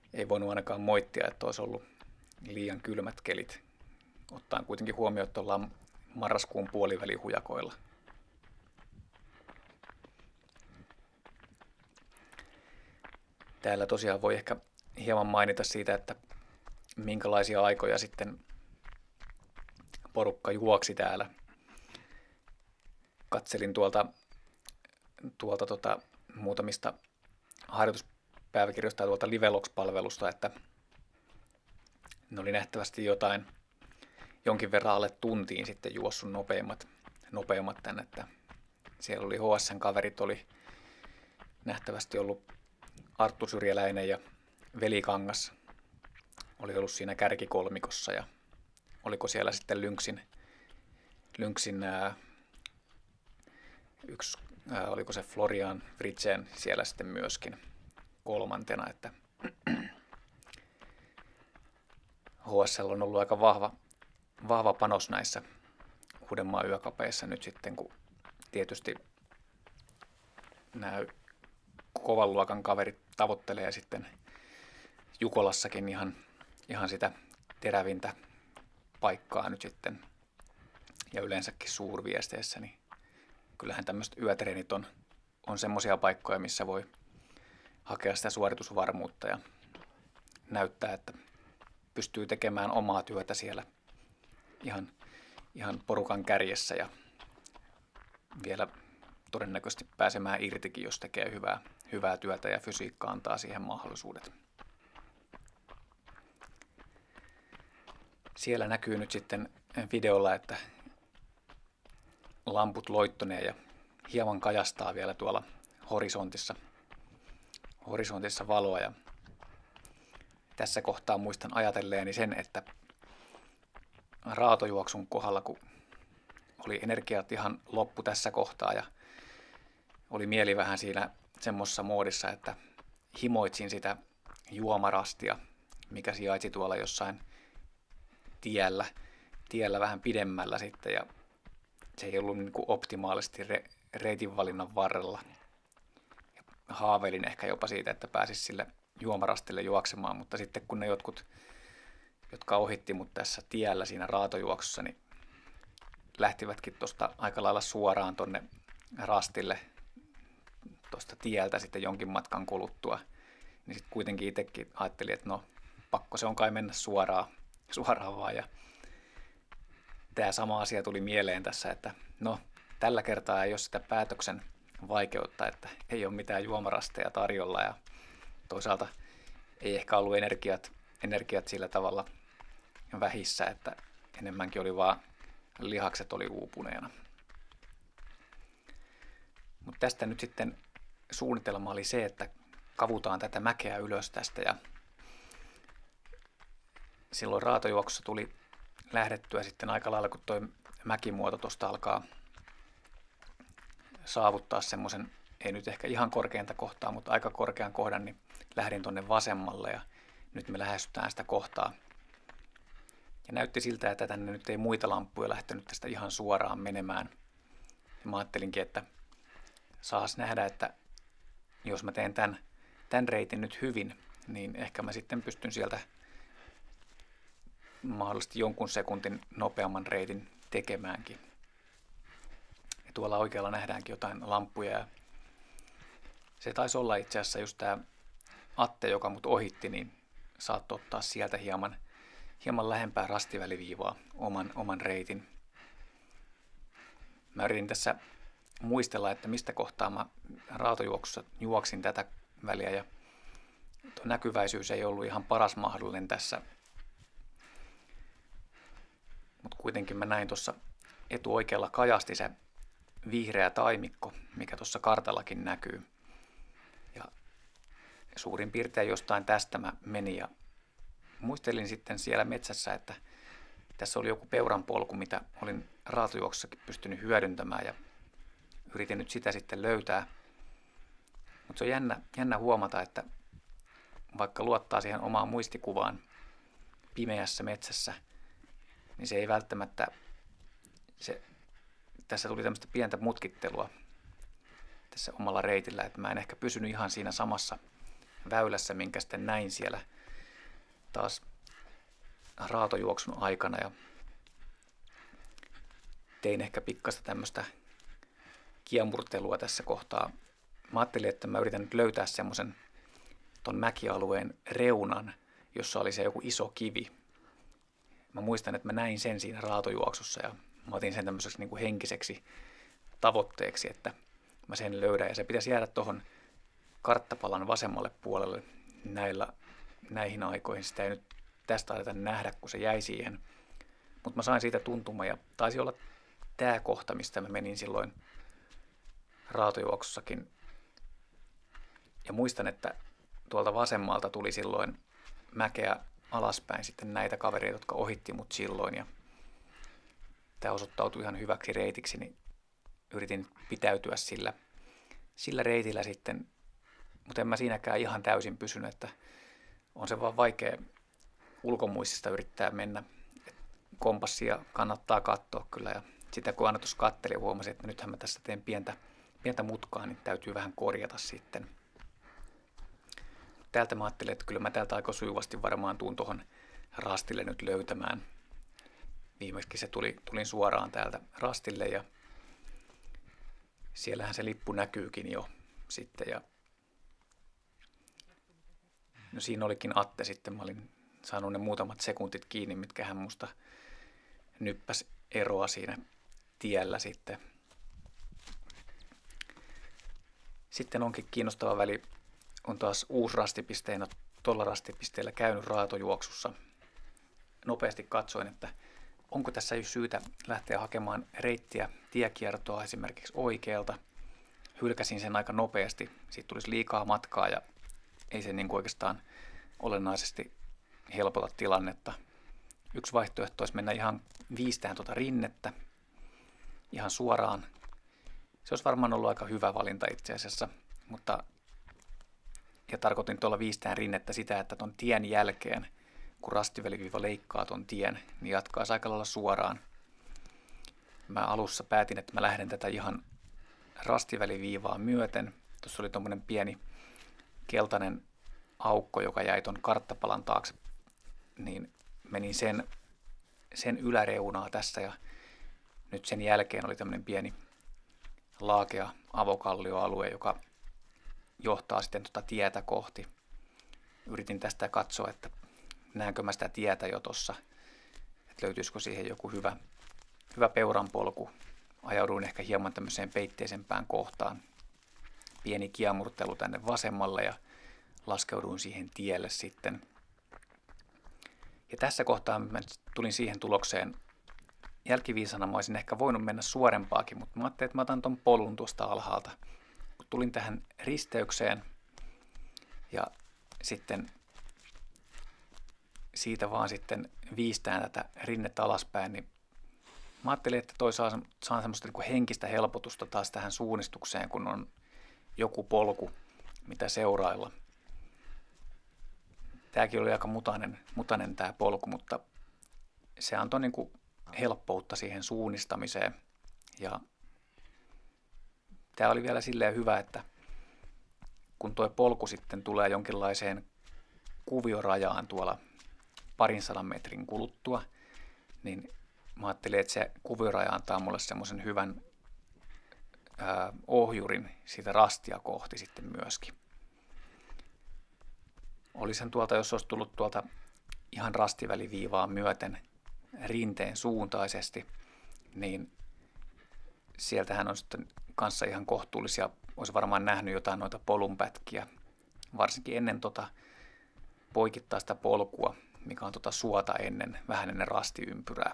ei voinut ainakaan moittia, että olisi ollut liian kylmät kelit, ottaen kuitenkin huomioon, että ollaan marraskuun puolivälihujakoilla. Täällä tosiaan voi ehkä hieman mainita siitä, että minkälaisia aikoja sitten porukka juoksi täällä. Katselin tuolta muutamista harjoituspäiväkirjoista ja tuolta Livelox-palvelusta, että ne oli nähtävästi jonkin verran alle tuntiin sitten juossut nopeimmat tänne. Että siellä oli HSN kaverit, oli nähtävästi ollut Arttu Syrjäläinen ja Veli Kangas oli ollut siinä kärkikolmikossa ja oliko siellä sitten Lynxin yksi, oliko se Florian Fritsen siellä sitten myöskin kolmantena, että HSL on ollut aika vahva panos näissä Uudenmaan yökapeissa nyt sitten, kun tietysti nämä kovan luokan kaverit tavoittelee sitten Jukolassakin ihan sitä terävintä paikkaa nyt sitten ja yleensäkin suurviesteissä, niin kyllähän tämmöiset yötreenit on semmoisia paikkoja, missä voi hakea sitä suoritusvarmuutta ja näyttää, että pystyy tekemään omaa työtä siellä ihan porukan kärjessä ja vielä todennäköisesti pääsemään irtikin, jos tekee hyvää työtä ja fysiikka antaa siihen mahdollisuudet. Siellä näkyy nyt sitten videolla, että lamput loittonee ja hieman kajastaa vielä tuolla horisontissa valoa. Ja tässä kohtaa muistan ajatelleeni sen, että raatojuoksun kohdalla, kun oli energiat ihan loppu tässä kohtaa ja oli mieli vähän siinä semmoisessa moodissa, että himoitsin sitä juomarastia, mikä sijaitsi tuolla jossain tiellä vähän pidemmällä sitten ja se ei ollut niin kuin optimaalisesti reitin valinnan varrella. Haaveilin ehkä jopa siitä, että pääsis sille juomarastille juoksemaan, mutta sitten kun ne jotkut, jotka ohitti mut tässä tiellä siinä raatojuoksussa, niin lähtivätkin tuosta aika lailla suoraan tonne rastille tuosta tieltä sitten jonkin matkan kuluttua, niin sitten kuitenkin itsekin ajattelin, että no pakko se on kai mennä suoraan vaan ja tämä sama asia tuli mieleen tässä, että no tällä kertaa ei ole sitä päätöksen vaikeutta, että ei ole mitään juomarasteja tarjolla ja toisaalta ei ehkä ollut energiat sillä tavalla vähissä, että enemmänkin oli vaan lihakset oli uupuneena. Mutta tästä nyt sitten suunnitelma oli se, että kavutaan tätä mäkeä ylös tästä ja silloin raatojuoksussa tuli lähdettyä sitten aika lailla, kun toi mäkimuoto tuosta alkaa saavuttaa semmoisen, ei nyt ehkä ihan korkeinta kohtaa, mutta aika korkean kohdan, niin lähdin tonne vasemmalle ja nyt me lähestytään sitä kohtaa. Ja näytti siltä, että tänne nyt ei muita lamppuja lähtenyt tästä ihan suoraan menemään. Ja mä ajattelinkin, että saas nähdä, että jos mä teen tämän reitin nyt hyvin, niin ehkä mä sitten pystyn sieltä mahdollisesti jonkun sekuntin nopeamman reitin tekemäänkin. Ja tuolla oikealla nähdäänkin jotain lamppuja. Ja se taisi olla itse asiassa just tämä Atte, joka mut ohitti, niin saattoi ottaa sieltä hieman lähempää rastiväliviivaa oman reitin. Mä yritin tässä muistella, että mistä kohtaa mä raatojuoksussa juoksin tätä väliä ja tuo näkyväisyys ei ollut ihan paras mahdollinen tässä. Mutta kuitenkin mä näin tuossa etuoikealla kajasti se vihreä taimikko, mikä tuossa kartallakin näkyy. Ja suurin piirtein jostain tästä mä menin ja muistelin sitten siellä metsässä, että tässä oli joku peuranpolku, mitä olin raatojuoksussakin pystynyt hyödyntämään ja yritin nyt sitä sitten löytää. Mutta se on jännä huomata, että vaikka luottaa siihen omaan muistikuvaan pimeässä metsässä, niin se ei välttämättä, tässä tuli tämmöistä pientä mutkittelua tässä omalla reitillä, että mä en ehkä pysynyt ihan siinä samassa väylässä, minkä sitten näin siellä taas raatojuoksun aikana ja tein ehkä pikkasta tämmöistä kiemurtelua tässä kohtaa. Mä ajattelin, että mä yritän nyt löytää semmoisen ton mäkialueen reunan, jossa oli se joku iso kivi. Mä muistan, että mä näin sen siinä raatojuoksussa ja mä otin sen tämmöiseksi niin kuin henkiseksi tavoitteeksi, että mä sen löydän. Ja se pitäisi jäädä tuohon karttapalan vasemmalle puolelle näihin aikoihin. Sitä ei nyt tästä aleta nähdä, kun se jäi siihen. Mutta mä sain siitä tuntuman ja taisi olla tämä kohta, mistä mä menin silloin raatojuoksussakin. Ja muistan, että tuolta vasemmalta tuli silloin mäkeä alaspäin sitten näitä kavereita, jotka ohitti mut silloin. Ja tämä osoittautui ihan hyväksi reitiksi, niin yritin pitäytyä sillä reitillä sitten. Mutta en mä siinäkään ihan täysin pysynyt, että on se vaan vaikea ulkomuistista yrittää mennä. Kompassia kannattaa katsoa kyllä. Ja sitä kun aina tuossa kattelin, huomasin, että nythän mä tässä teen pientä mutkaa, niin täytyy vähän korjata sitten. Täältä mä ajattelin, että kyllä mä täältä aika sujuvasti varmaan tuun tuohon rastille nyt löytämään. Viimeksi se tulin suoraan täältä rastille ja siellähän se lippu näkyykin jo sitten. Ja no siinä olikin Atte sitten. Mä olin saanut ne muutamat sekuntit kiinni, mitkä hän musta nyppäsi eroa siinä tiellä sitten. Sitten onkin kiinnostava väli. On taas uusi rastipiste, en ole tuolla rastipisteellä käynyt raatojuoksussa. Nopeasti katsoin, että onko tässä syytä lähteä hakemaan reittiä, tiekiertoa esimerkiksi oikealta. Hylkäsin sen aika nopeasti, siitä tulisi liikaa matkaa ja ei se niin kuin oikeastaan olennaisesti helpota tilannetta. Yksi vaihtoehto olisi mennä ihan viistään tuota rinnettä, ihan suoraan. Se olisi varmaan ollut aika hyvä valinta itse asiassa, mutta ja tarkoitin tuolla viistään rinnettä sitä, että ton tien jälkeen, kun rastiväliviiva leikkaa ton tien, niin jatkaa aika lailla suoraan. Mä alussa päätin, että mä lähden tätä ihan rastiväliviivaa myöten. Tuossa oli tommonen pieni keltainen aukko, joka jäi ton karttapalan taakse, niin menin sen yläreunaa tässä ja nyt sen jälkeen oli tämmönen pieni laakea avokallioalue, joka johtaa sitten tuota tietä kohti. Yritin tästä katsoa, että näenkö mä sitä tietä jo tossa, että löytyisikö siihen joku hyvä peuranpolku. Ajauduin ehkä hieman tämmöiseen peitteisempään kohtaan. Pieni kiemurtelu tänne vasemmalle ja laskeuduin siihen tielle sitten. Ja tässä kohtaa mä tulin siihen tulokseen. Jälkiviisana mä olisin ehkä voinut mennä suorempaakin, mutta mä ajattelin, että mä otan ton polun tuosta alhaalta. Tulin tähän risteykseen ja sitten siitä vaan sitten viistään tätä rinnettä alaspäin, niin mä ajattelin, että toi saan semmoista niin henkistä helpotusta taas tähän suunnistukseen, kun on joku polku, mitä seurailla. Tämäkin oli aika mutainen tämä polku, mutta se antoi niin kuin helppoutta siihen suunnistamiseen ja tämä oli vielä silleen hyvä, että kun tuo polku sitten tulee jonkinlaiseen kuviorajaan tuolla 200 metrin kuluttua, niin mä ajattelin, että se kuvioraja antaa mulle semmoisen hyvän ohjurin siitä rastia kohti sitten myöskin. Olisin tuolta, jos olisi tullut tuolta ihan rastiväliviivaa myöten rinteen suuntaisesti, niin sieltähän on sitten kanssa ihan kohtuullisia, olisi varmaan nähnyt jotain noita polunpätkiä, varsinkin ennen poikittaista polkua, mikä on suota vähän ennen rastiympyrää.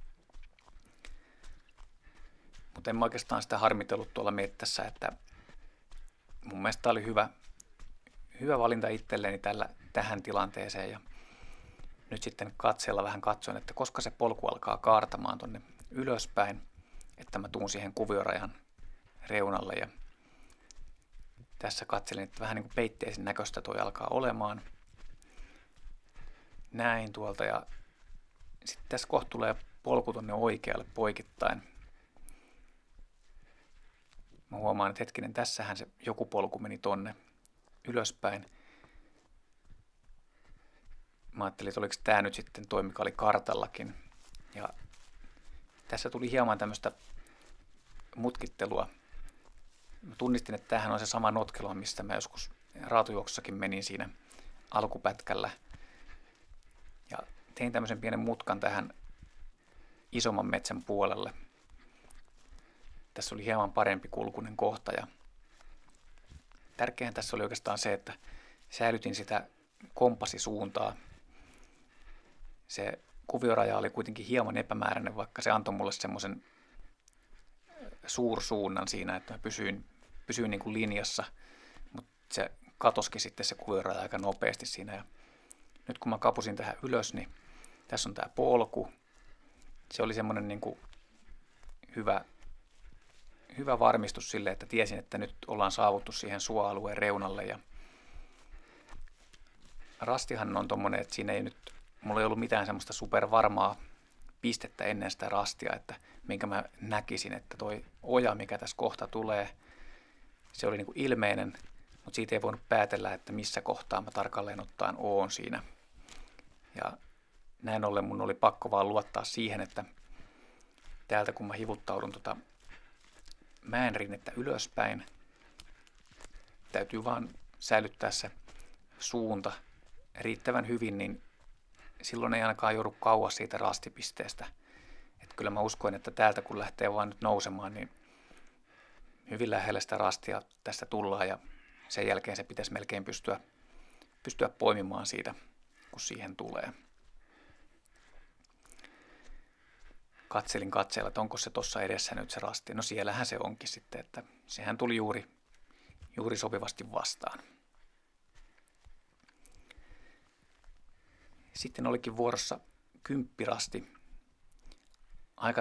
Mutta en mä oikeastaan sitä harmitellut tuolla mettässä, että mun mielestä tämä oli hyvä valinta itselleni tähän tilanteeseen ja nyt sitten katseella vähän katsoin, että koska se polku alkaa kaartamaan tonne ylöspäin, että mä tuun siihen kuviorajan reunalle ja tässä katselin, että vähän niin kuin peitteisen näköistä toi alkaa olemaan. Näin tuolta ja sitten tässä kohta tulee polku tonne oikealle poikittain. Mä huomaan, että hetkinen, tässähän se joku polku meni tonne ylöspäin. mä ajattelin, että oliko tämä nyt sitten toi, mikä oli kartallakin. Ja tässä tuli hieman tämmöistä mutkittelua. Mä tunnistin, että tämähän on se sama notkelo, mistä mä joskus raatojuoksussakin menin siinä alkupätkällä. Ja tein tämmöisen pienen mutkan tähän isomman metsän puolelle. Tässä oli hieman parempi kulkunen kohta. Ja tärkeää tässä oli oikeastaan se, että säilytin sitä kompassisuuntaa. Se kuvioraja oli kuitenkin hieman epämääräinen, vaikka se antoi mulle semmoisen suursuunnan siinä, että mä pysyin niin kuin linjassa, mutta se katoski sitten se kuvioraja aika nopeasti siinä. Ja nyt kun mä kapusin tähän ylös, niin tässä on tämä polku. Se oli semmoinen niin kuin hyvä varmistus sille, että tiesin, että nyt ollaan saavuttu siihen suoalueen reunalle. Ja rastihan on tommonen, että siinä ei nyt, mulla ei ollut mitään semmoista supervarmaa pistettä ennen sitä rastia, että minkä mä näkisin, että toi oja, mikä tässä kohta tulee, se oli niin kuin ilmeinen, mutta siitä ei voinut päätellä, että missä kohtaa mä tarkalleen ottaen oon siinä. Ja näin ollen mun oli pakko vaan luottaa siihen, että täältä kun mä hivuttaudun mäenrinnettä ylöspäin, täytyy vaan säilyttää se suunta riittävän hyvin, niin silloin ei ainakaan joudu kauas siitä rastipisteestä. Että kyllä mä uskoin, että täältä kun lähtee vaan nyt nousemaan, niin hyvin lähellä sitä rastia tästä tullaan ja sen jälkeen se pitäisi melkein pystyä poimimaan siitä, kun siihen tulee. Katselin katseella, että onko se tuossa edessä nyt se rasti. No siellähän se onkin sitten, että sehän tuli juuri sopivasti vastaan. Sitten olikin vuorossa kymppirasti. Aika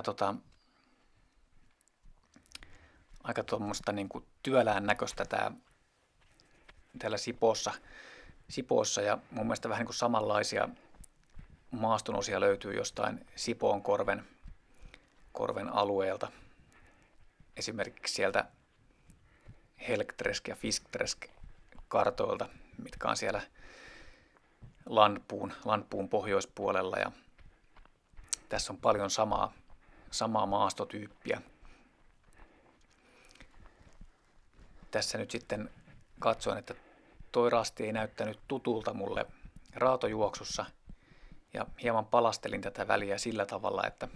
tuommoista niin kuin työlään näköistä täällä Sipoossa ja mun mielestä vähän niin kuin samanlaisia maastonosia löytyy jostain Sipoonkorven alueelta. Esimerkiksi sieltä Helgträsk ja Fiskträsk kartoilta, mitkä on siellä Landpuun pohjoispuolella. Ja tässä on paljon samaa maastotyyppiä. Tässä nyt sitten katsoin, että toi rasti ei näyttänyt tutulta mulle raatojuoksussa ja hieman palastelin tätä väliä sillä tavalla, että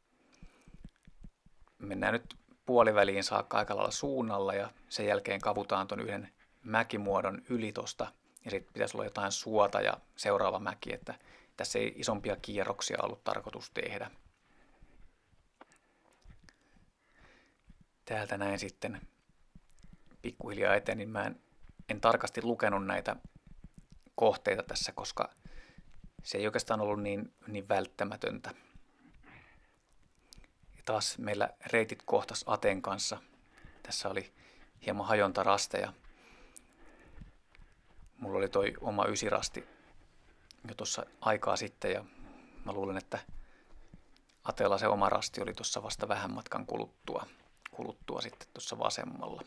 mennään nyt puoliväliin saakka aika lailla suunnalla ja sen jälkeen kavutaan ton yhden mäkimuodon yli tosta ja sitten pitäisi olla jotain suota ja seuraava mäki, että tässä ei isompia kierroksia ollut tarkoitus tehdä. Täältä näin sitten pikkuhiljaa eteen, niin mä en tarkasti lukenut näitä kohteita tässä, koska se ei oikeastaan ollut niin välttämätöntä. Ja taas meillä reitit kohtas Aten kanssa. Tässä oli hieman hajontarasteja. Mulla oli toi oma ysirasti jo tuossa aikaa sitten ja mä luulen, että Atella se oma rasti oli tuossa vasta vähän matkan kuluttua sitten tuossa vasemmalla.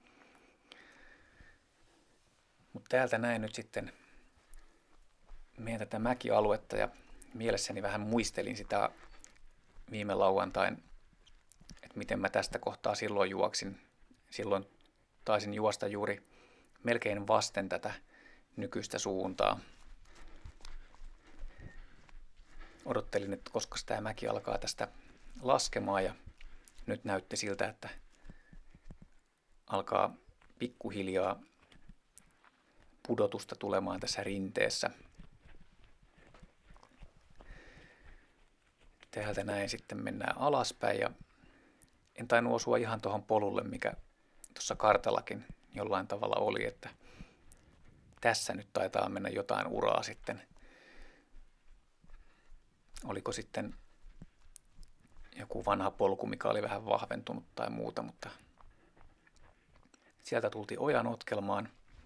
Mutta täältä näin nyt sitten meidän tätä mäkialuetta ja mielessäni vähän muistelin sitä viime lauantain, että miten mä tästä kohtaa silloin juoksin. Silloin taisin juosta juuri melkein vasten tätä nykyistä suuntaa. Odottelin, että koska tämä mäki alkaa tästä laskemaan ja nyt näytti siltä, että alkaa pikkuhiljaa pudotusta tulemaan tässä rinteessä. Täältä näin sitten mennään alaspäin ja en tainnut osua ihan tuohon polulle, mikä tuossa kartallakin jollain tavalla oli, että tässä nyt taitaa mennä jotain uraa sitten. Oliko sitten joku vanha polku, mikä oli vähän vahventunut tai muuta, mutta sieltä tultiin ojan otkelmaan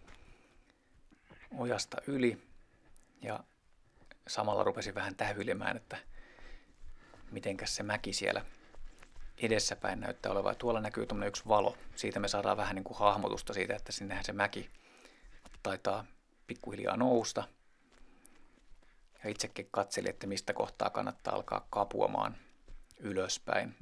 ojasta yli ja samalla rupesin vähän tähyilemään, että mitenkäs se mäki siellä edessäpäin näyttää olevan. Ja tuolla näkyy tuommoinen yksi valo. Siitä me saadaan vähän niin kuin hahmotusta siitä, että sinnehän se mäki taitaa pikkuhiljaa nousta. ja itsekin katselin, että mistä kohtaa kannattaa alkaa kapuamaan ylöspäin.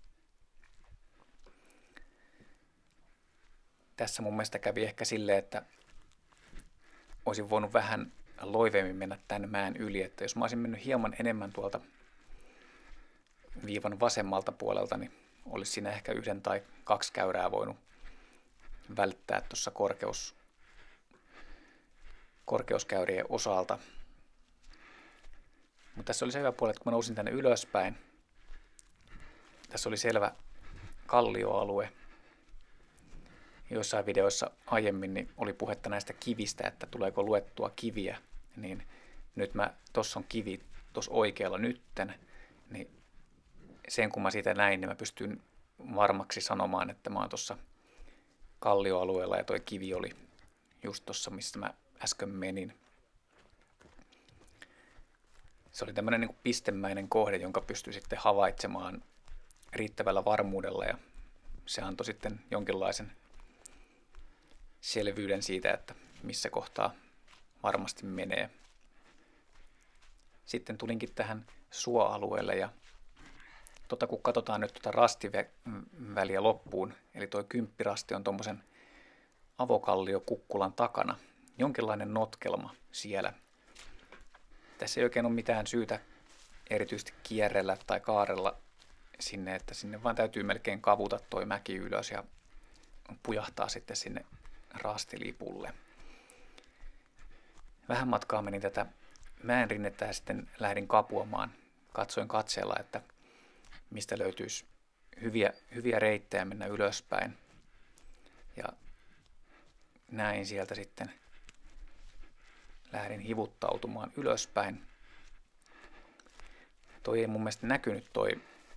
Tässä mun mielestä kävi ehkä silleen, että olisin voinut vähän loivemmin mennä tämän mäen yli, että jos mä olisin mennyt hieman enemmän tuolta viivan vasemmalta puolelta, niin olisi siinä ehkä 1 tai 2 käyrää voinut välttää tuossa korkeuskäyrien osalta. Mutta tässä oli se hyvä puoli, että kun mä nousin tänne ylöspäin, tässä oli selvä kallioalue. Joissain videoissa aiemmin niin oli puhetta näistä kivistä, että tuleeko luettua kiviä, niin nyt tuossa on kivi tuossa oikealla nytten, niin sen kun mä siitä näin, niin mä pystyn varmaksi sanomaan, että mä oon tuossa kallioalueella ja toi kivi oli just tuossa, missä mä äsken menin. Se oli tämmöinen niin kuin pistemäinen kohde, jonka pystyi sitten havaitsemaan riittävällä varmuudella ja se antoi sitten jonkinlaisen selvyyden siitä, että missä kohtaa varmasti menee. Sitten tulinkin tähän suoalueelle ja kun katsotaan nyt tuota rastiväliä loppuun, eli tuo kymppirasti on tuommoisen avokalliokukkulan takana, jonkinlainen notkelma siellä. Tässä ei oikein ole mitään syytä erityisesti kierrellä tai kaarella sinne, että sinne vaan täytyy melkein kavuta toi mäki ylös ja pujahtaa sitten sinne rastilipulle. Vähän matkaa menin tätä mäen rinnettä ja sitten lähdin kapuamaan. Katsoin katseella, että mistä löytyisi hyviä reittejä mennä ylöspäin. Ja näin sieltä sitten lähdin hivuttautumaan ylöspäin. Toi ei mun mielestä näkynyt toi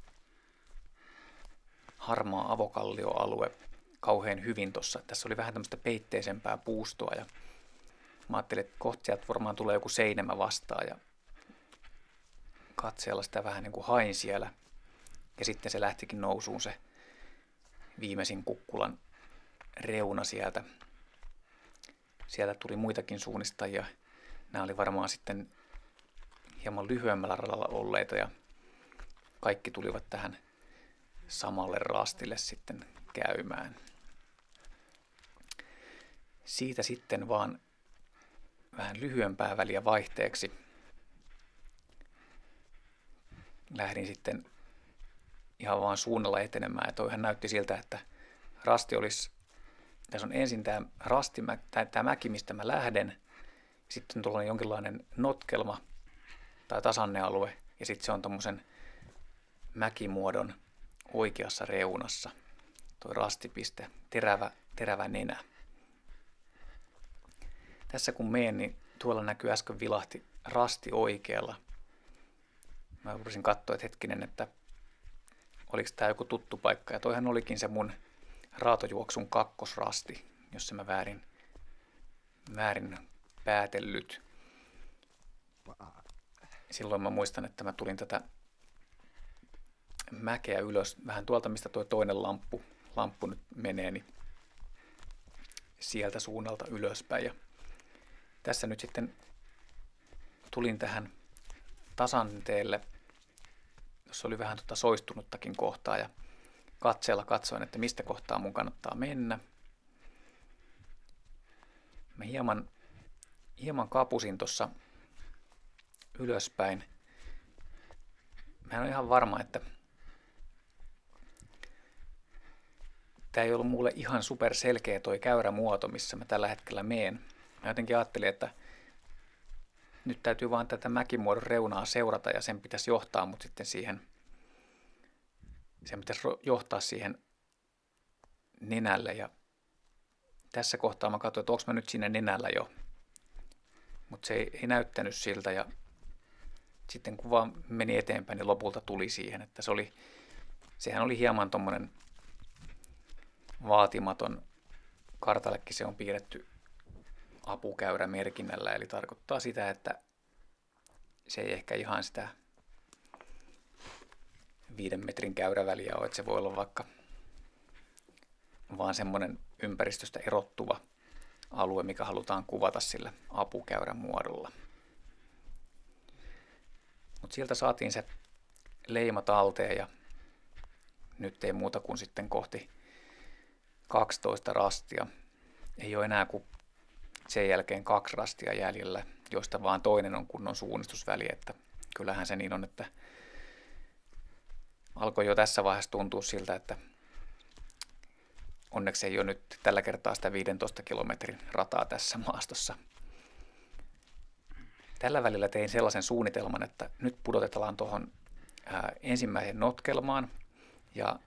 harmaa avokallioalue kauhean hyvin tossa. Tässä oli vähän tämmöistä peitteisempää puustoa ja mä ajattelin, että kohta sieltä varmaan tulee joku seinämä vastaan ja katseella sitä vähän niin kuin hain siellä. Ja sitten se lähtikin nousuun se viimeisin kukkulan reuna sieltä. Sieltä tuli muitakin suunnistajia. Nämä oli varmaan sitten hieman lyhyemmällä radalla olleita ja kaikki tulivat tähän samalle rastille sitten käymään. Siitä sitten vaan vähän lyhyempää väliä vaihteeksi lähdin sitten ihan vaan suunnalla etenemään. Ja toihan näytti siltä, että rasti olisi, tässä on ensin tämä mäki, mistä mä lähden, sitten tuolla on jonkinlainen notkelma tai tasannealue, ja sitten se on tommosen mäkimuodon oikeassa reunassa, tuo rastipiste, terävä nenä. Tässä kun menen, niin tuolla näkyy äsken vilahti rasti oikealla. Mä rupesin katsoa, että hetkinen, että oliko tämä joku tuttu paikka. Ja toihan olikin se mun raatojuoksun kakkosrasti, jos mä väärin päätellyt. Silloin mä muistan, että mä tulin tätä mäkeä ylös, vähän tuolta, mistä tuo toinen lamppu nyt menee, niin sieltä suunnalta ylöspäin. Ja tässä nyt sitten tulin tähän tasanteelle, jossa oli vähän soistunuttakin kohtaa ja katseella katsoin, että mistä kohtaa mun kannattaa mennä. Mä hieman kapusin tuossa ylöspäin. Mä en ole ihan varma, että tämä ei ollut mulle ihan super selkeä toi käyrämuoto, missä mä tällä hetkellä meen. Mä jotenkin ajattelin, että nyt täytyy vaan tätä mäkimuodon reunaa seurata ja sen pitäisi johtaa mut sitten sen pitäisi johtaa siihen nenälle. Ja tässä kohtaa mä katsoin, että onko mä nyt siinä nenällä jo. Mutta se ei näyttänyt siltä ja sitten kun vaan meni eteenpäin, niin lopulta tuli siihen, että sehän oli hieman tommonen vaatimaton. Kartallekin se on piirretty apukäyrämerkinnällä, eli tarkoittaa sitä, että se ei ehkä ihan sitä 5 metrin käyräväliä ole, että se voi olla vaikka vaan semmoinen ympäristöstä erottuva alue, mikä halutaan kuvata sillä apukäyrän muodolla. Mutta sieltä saatiin se leima talteen ja nyt ei muuta kuin sitten kohti 12 rastia. Ei ole enää kuin sen jälkeen 2 rastia jäljellä, joista vaan toinen on kunnon suunnistusväli. Että kyllähän se niin on, että alkoi jo tässä vaiheessa tuntua siltä, että onneksi ei ole nyt tällä kertaa sitä 15 kilometrin rataa tässä maastossa. Tällä välillä tein sellaisen suunnitelman, että nyt pudotetaan tuohon ensimmäiseen notkelmaan. Ja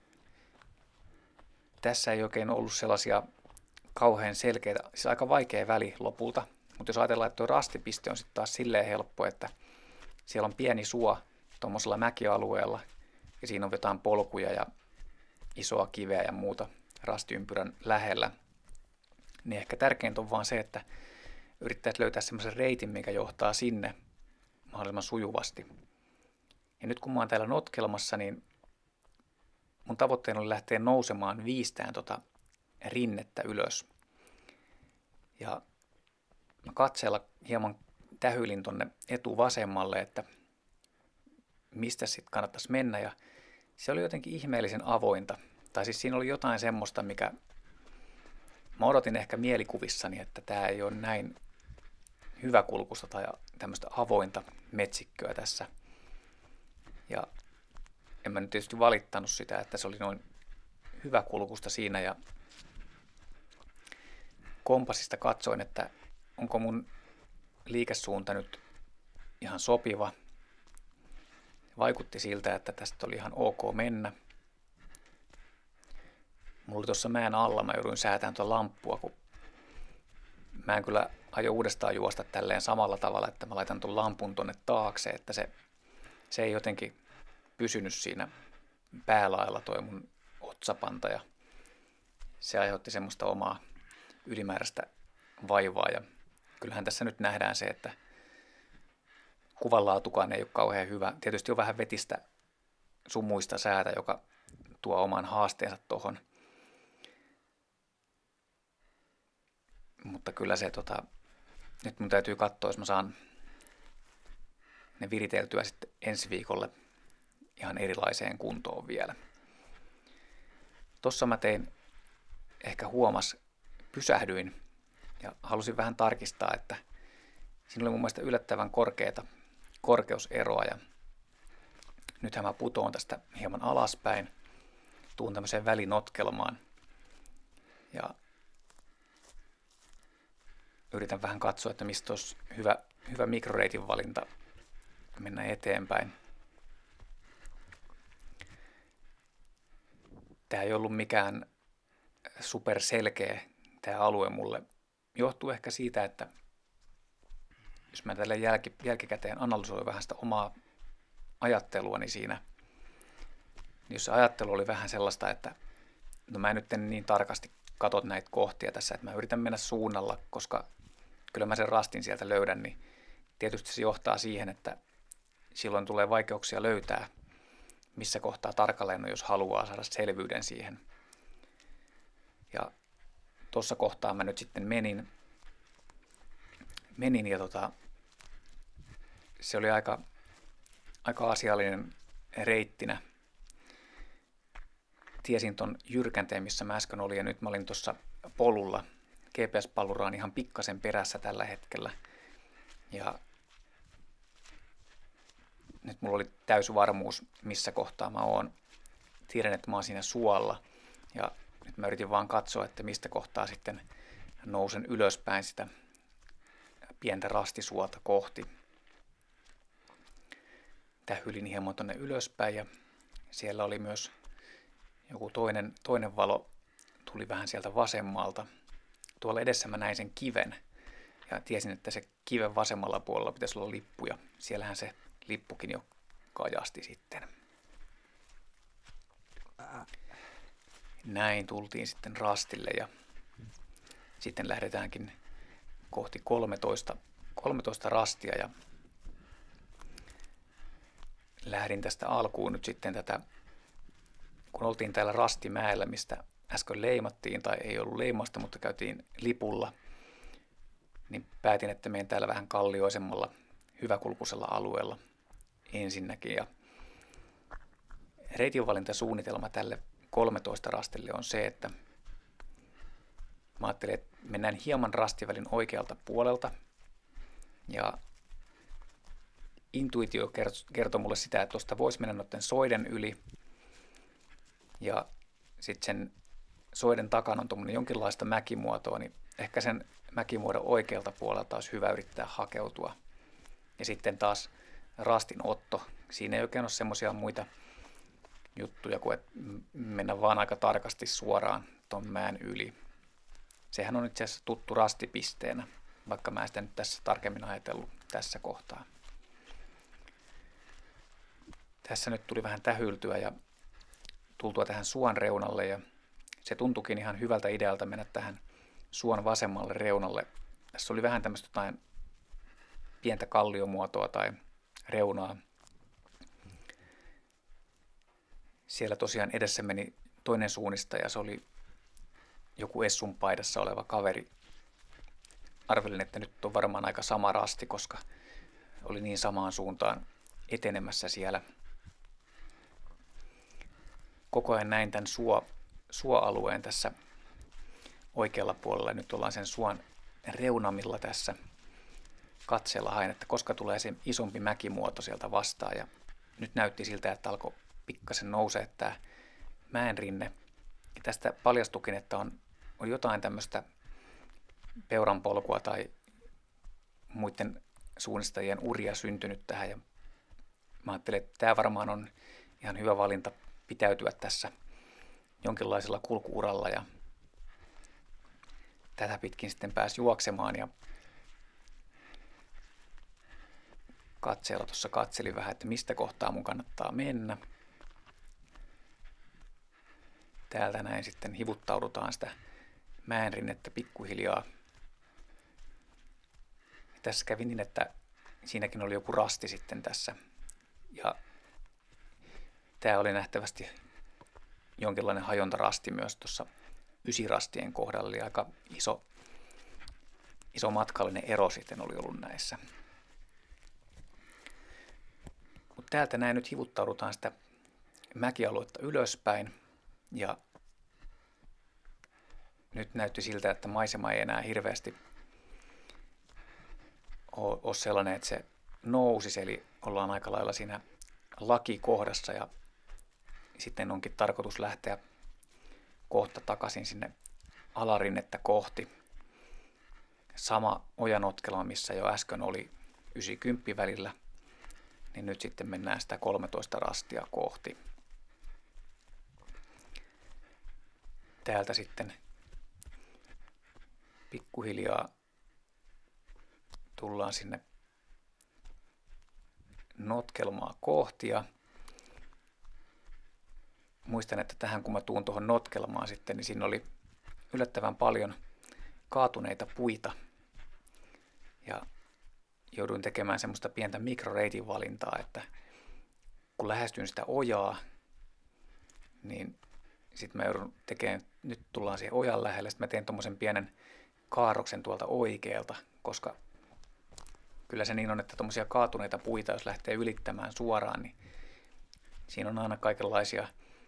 tässä ei oikein ollut sellaisia kauhean selkeitä, siis aika vaikea väli lopulta. Mutta jos ajatellaan, että tuo rastipiste on sitten taas silleen helppo, että siellä on pieni suo tuommoisella mäkialueella ja siinä on jotain polkuja ja isoa kiveä ja muuta rastiympyrän lähellä. Niin ehkä tärkeintä on vaan se, että yrittäisi löytää semmoisen reitin, mikä johtaa sinne mahdollisimman sujuvasti. Ja nyt kun mä oon täällä notkelmassa, niin mun tavoitteena oli lähteä nousemaan viistään rinnettä ylös. Ja mä katseella hieman tähyilin tonne etuvasemmalle, että mistä sitten kannattaisi mennä. Ja se oli jotenkin ihmeellisen avointa. Tai siis siinä oli jotain semmoista, mikä mä odotin ehkä mielikuvissani, että tämä ei ole näin hyväkulkusta tai tämmöistä avointa metsikköä tässä. Ja en mä nyt tietysti valittanut sitä, että se oli noin hyväkulkusta siinä ja kompassista katsoin, että onko mun liikesuunta nyt ihan sopiva. Vaikutti siltä, että tästä oli ihan ok mennä. Mulla oli tuossa mäen alla, mä jouduin säätämään tuota lamppua, kun mä en kyllä aio uudestaan juosta tälleen samalla tavalla, että mä laitan tuon lampun tonne taakse, että se ei jotenkin pysynyt siinä päälailla toi mun otsapanta ja se aiheutti semmoista omaa ylimääräistä vaivaa ja kyllähän tässä nyt nähdään se, että kuvanlaatukaan ei ole kauhean hyvä. Tietysti on vähän vetistä sumuista säätä, joka tuo oman haasteensa tuohon. Mutta kyllä se, nyt mun täytyy katsoa, jos mä saan ne viriteltyä sitten ensi viikolle ihan erilaiseen kuntoon vielä. Tossa mä tein, ehkä pysähdyin ja halusin vähän tarkistaa, että siinä oli mun mielestä yllättävän korkeata korkeuseroa ja nythän mä putoon tästä hieman alaspäin, tuun tämmöiseen välinotkelmaan ja yritän vähän katsoa, että mistä olisi hyvä mikroreitin valinta mennä eteenpäin. Tämä ei ollut mikään superselkeä tämä alue mulle. Johtuu ehkä siitä, että jos mä tälle jälkikäteen analysoin vähän sitä omaa ajatteluani siinä, niin jos se ajattelu oli vähän sellaista, että no mä en nyt niin tarkasti katso näitä kohtia tässä, että mä yritän mennä suunnalla, koska kyllä mä sen rastin sieltä löydän, niin tietysti se johtaa siihen, että silloin tulee vaikeuksia löytää, missä kohtaa tarkalleen on, jos haluaa saada selvyyden siihen. Ja tuossa kohtaa mä nyt sitten menin ja se oli aika asiallinen reittinä. Tiesin ton jyrkänteen, missä mä äsken olin ja nyt mä olin tuossa polulla. GPS-pallura on ihan pikkasen perässä tällä hetkellä. Ja nyt mulla oli täysi varmuus, missä kohtaa mä oon. Tiedän, että mä oon siinä suolla. Ja nyt mä yritin vaan katsoa, että mistä kohtaa sitten nousen ylöspäin sitä pientä rastisuota kohti. Tähylin hieman tonne ylöspäin ja siellä oli myös joku toinen valo tuli vähän sieltä vasemmalta. Tuolla edessä mä näin sen kiven ja tiesin, että se kiven vasemmalla puolella pitäisi olla lippu ja siellähän se lippukin jo kajasti sitten. Näin tultiin sitten rastille ja sitten lähdetäänkin kohti 13 rastia ja lähdin tästä alkuun nyt sitten kun oltiin täällä Rastimäellä, mistä äsken leimattiin, tai ei ollut leimasta, mutta käytiin lipulla, niin päätin, että menen täällä vähän kallioisemmalla, hyväkulkuisella alueella ensinnäkin. Ja reitinvalintasuunnitelma tälle 13 rastille on se, että mä ajattelin, että mennään hieman rastivälin oikealta puolelta. Ja intuitio kertoi mulle sitä, että tuosta voisi mennä noiden soiden yli. Ja sitten sen soiden takana on tuommoinen jonkinlaista mäkimuotoa, niin ehkä sen mäkimuodon oikealta puolelta olisi hyvä yrittää hakeutua. Ja sitten taas rastinotto. Siinä ei oikein ole semmoisia muita juttuja kuin, että mennä vaan aika tarkasti suoraan tuon mäen yli. Sehän on itse asiassa tuttu rastipisteenä, vaikka mä en sitä nyt tässä tarkemmin ajatellut tässä kohtaa. Tässä nyt tuli vähän tähyltyä ja tultua tähän suon reunalle ja se tuntuikin ihan hyvältä idealta mennä tähän suon vasemmalle reunalle. Tässä oli vähän tämmöistä jotain pientä kalliomuotoa tai reunaa. Siellä tosiaan edessä meni toinen suunnistaja, se oli joku Essun paidassa oleva kaveri. Arvelin, että nyt on varmaan aika sama rasti, koska oli niin samaan suuntaan etenemässä siellä. Koko ajan näin tämän suoalueen tässä oikealla puolella. Nyt ollaan sen suon reunamilla tässä. Katseella hain, että koska tulee se isompi mäkimuoto sieltä vastaan. Ja nyt näytti siltä, että alkoi pikkasen nousee tämä mäenrinne. Ja tästä paljastukin, että on jotain tämmöistä peuranpolkua tai muiden suunnistajien uria syntynyt tähän. Ja mä ajattelin, että tämä varmaan on ihan hyvä valinta pitäytyä tässä jonkinlaisella kulkuuralla. Ja tätä pitkin sitten pääsi juoksemaan ja katseella tuossa katselin vähän, että mistä kohtaa mun kannattaa mennä. Täältä näin sitten hivuttaudutaan sitä mäenrinnettä pikkuhiljaa. Ja tässä kävi niin, että siinäkin oli joku rasti sitten tässä. Ja tämä oli nähtävästi jonkinlainen hajontarasti myös tuossa ysirastien kohdalla. Eli aika iso matkallinen ero sitten oli ollut näissä. Mutta täältä näin nyt hivuttaudutaan sitä mäkialuetta ylöspäin. Ja nyt näytti siltä, että maisema ei enää hirveästi ole sellainen, että se nousisi. Eli ollaan aika lailla siinä lakikohdassa ja sitten onkin tarkoitus lähteä kohta takaisin sinne alarinnettä kohti. Sama ojanotkelma, missä jo äsken oli 90 välillä, niin nyt sitten mennään sitä 13 rastia kohti. Täältä sitten pikkuhiljaa tullaan sinne notkelmaa kohti ja muistan, että tähän kun mä tuun tuohon notkelmaan sitten, niin siinä oli yllättävän paljon kaatuneita puita ja jouduin tekemään semmoista pientä mikroreitin valintaa, että kun lähestyn sitä ojaa, niin sitten mä joudun tekemään, nyt tullaan siihen ojan lähelle, sitten mä teen tommosen pienen kaarroksen tuolta oikealta, koska kyllä se niin on, että tommosia kaatuneita puita, jos lähtee ylittämään suoraan, niin siinä on aina kaikenlaisia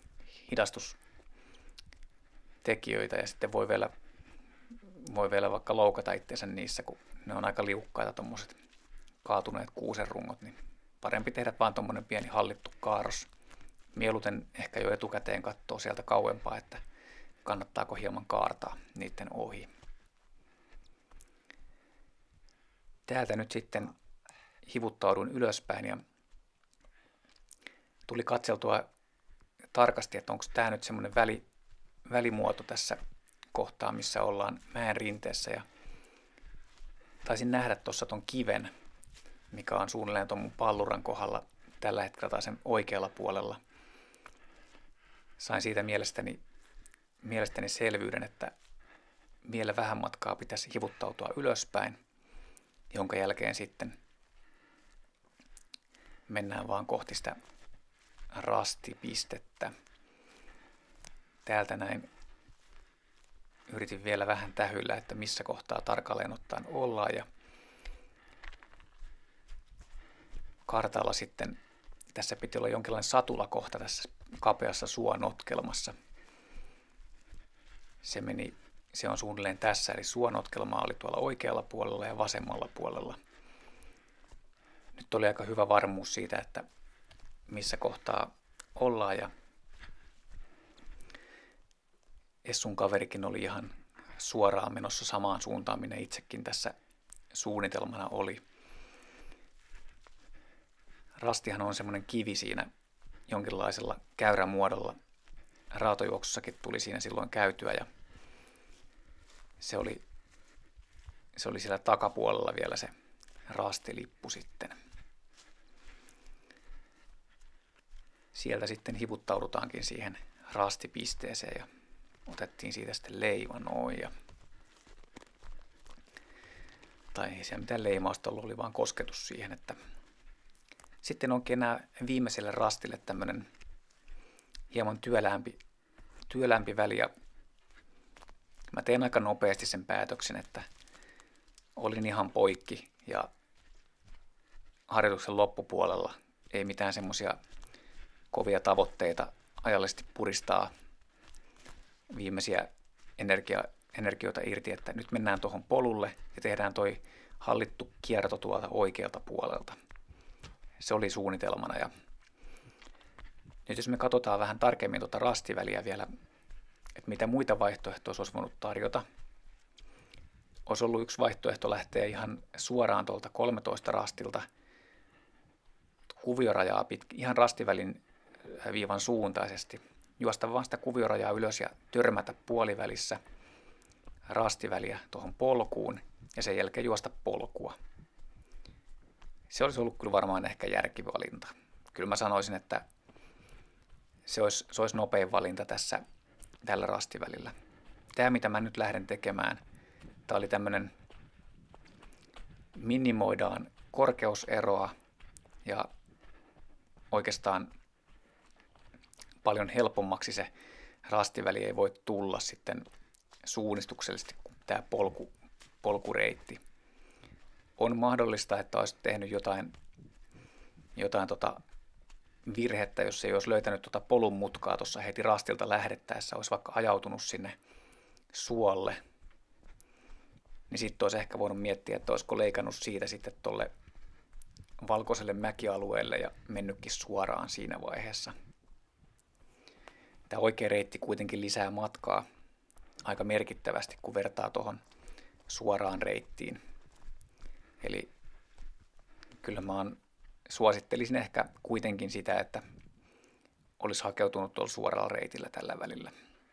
hidastustekijöitä ja sitten voi vielä vaikka loukata itsensä niissä, kun ne on aika liukkaita tommoset kaatuneet kuusenrungot, niin parempi tehdä vaan tommonen pieni hallittu kaarros. Mieluiten ehkä jo etukäteen katsoo sieltä kauempaa, että kannattaako hieman kaartaa niiden ohi. Täältä nyt sitten hivuttaudun ylöspäin ja tuli katseltua tarkasti, että onko tämä nyt semmoinen välimuoto tässä kohtaa, missä ollaan mäen rinteessä. Ja taisin nähdä tuossa ton kiven, mikä on suunnilleen tuon mun palluran kohdalla tällä hetkellä tai sen oikealla puolella. Sain siitä mielestäni selvyyden, että vielä vähän matkaa pitäisi hivuttautua ylöspäin, jonka jälkeen sitten mennään vaan kohti sitä rastipistettä. Täältä näin yritin vielä vähän tähyllä, että missä kohtaa tarkalleen ottaen ollaan ja kartalla sitten tässä piti olla jonkinlainen satulakohta tässä kapeassa suonotkelmassa. Se on suunnilleen tässä, eli suonotkelma oli tuolla oikealla puolella ja vasemmalla puolella. Nyt oli aika hyvä varmuus siitä, että missä kohtaa ollaan, ja Essun kaverikin oli ihan suoraan menossa samaan suuntaan, minne itsekin tässä suunnitelmana oli. Rastihan on semmoinen kivi siinä jonkinlaisella käyrämuodolla. Raatojuoksussakin tuli siinä silloin käytyä, ja se oli siellä takapuolella vielä se rastilippu sitten. Sieltä sitten hivuttaudutaankin siihen rastipisteeseen ja otettiin siitä sitten leima noin. Tai ei siellä mitään leimausta ollut, oli vaan kosketus siihen. Että sitten onkin enää viimeiselle rastille tämmöinen hieman työlämpi väli. Ja mä tein aika nopeasti sen päätöksen, että olin ihan poikki ja harjoituksen loppupuolella ei mitään semmoisia kovia tavoitteita ajallisesti puristaa viimeisiä energioita irti, että nyt mennään tuohon polulle ja tehdään toi hallittu kierto tuolta oikealta puolelta. Se oli suunnitelmana, ja nyt jos me katsotaan vähän tarkemmin tuota rastiväliä vielä, että mitä muita vaihtoehtoja olisi voinut tarjota. Olisi ollut yksi vaihtoehto lähteä ihan suoraan tuolta 13 rastilta kuviorajaa pitkin, ihan rastivälin viivan suuntaisesti. Juosta vaan sitä kuviorajaa ylös ja törmätä puolivälissä rastiväliä tuohon polkuun ja sen jälkeen juosta polkua. Se olisi ollut kyllä varmaan ehkä järkivalinta. Kyllä mä sanoisin, että se olisi nopein valinta tällä rastivälillä. Tämä, mitä mä nyt lähden tekemään, tämä oli tämmöinen, minimoidaan korkeuseroa ja oikeastaan paljon helpommaksi se rastiväli ei voi tulla sitten suunnistuksellisesti kuin tämä polkureitti. On mahdollista, että olisi tehnyt jotain virhettä, jos ei olisi löytänyt polun mutkaa tuossa heti rastilta lähdettäessä, olisi vaikka ajautunut sinne suolle, niin sitten olisi ehkä voinut miettiä, että olisiko leikannut siitä sitten tuolle valkoiselle mäkialueelle ja mennytkin suoraan siinä vaiheessa. Tämä oikea reitti kuitenkin lisää matkaa aika merkittävästi, kun vertaa tuohon suoraan reittiin. Eli kyllä suosittelisin ehkä kuitenkin sitä, että olisi hakeutunut tuolla suoralla reitillä tällä välillä.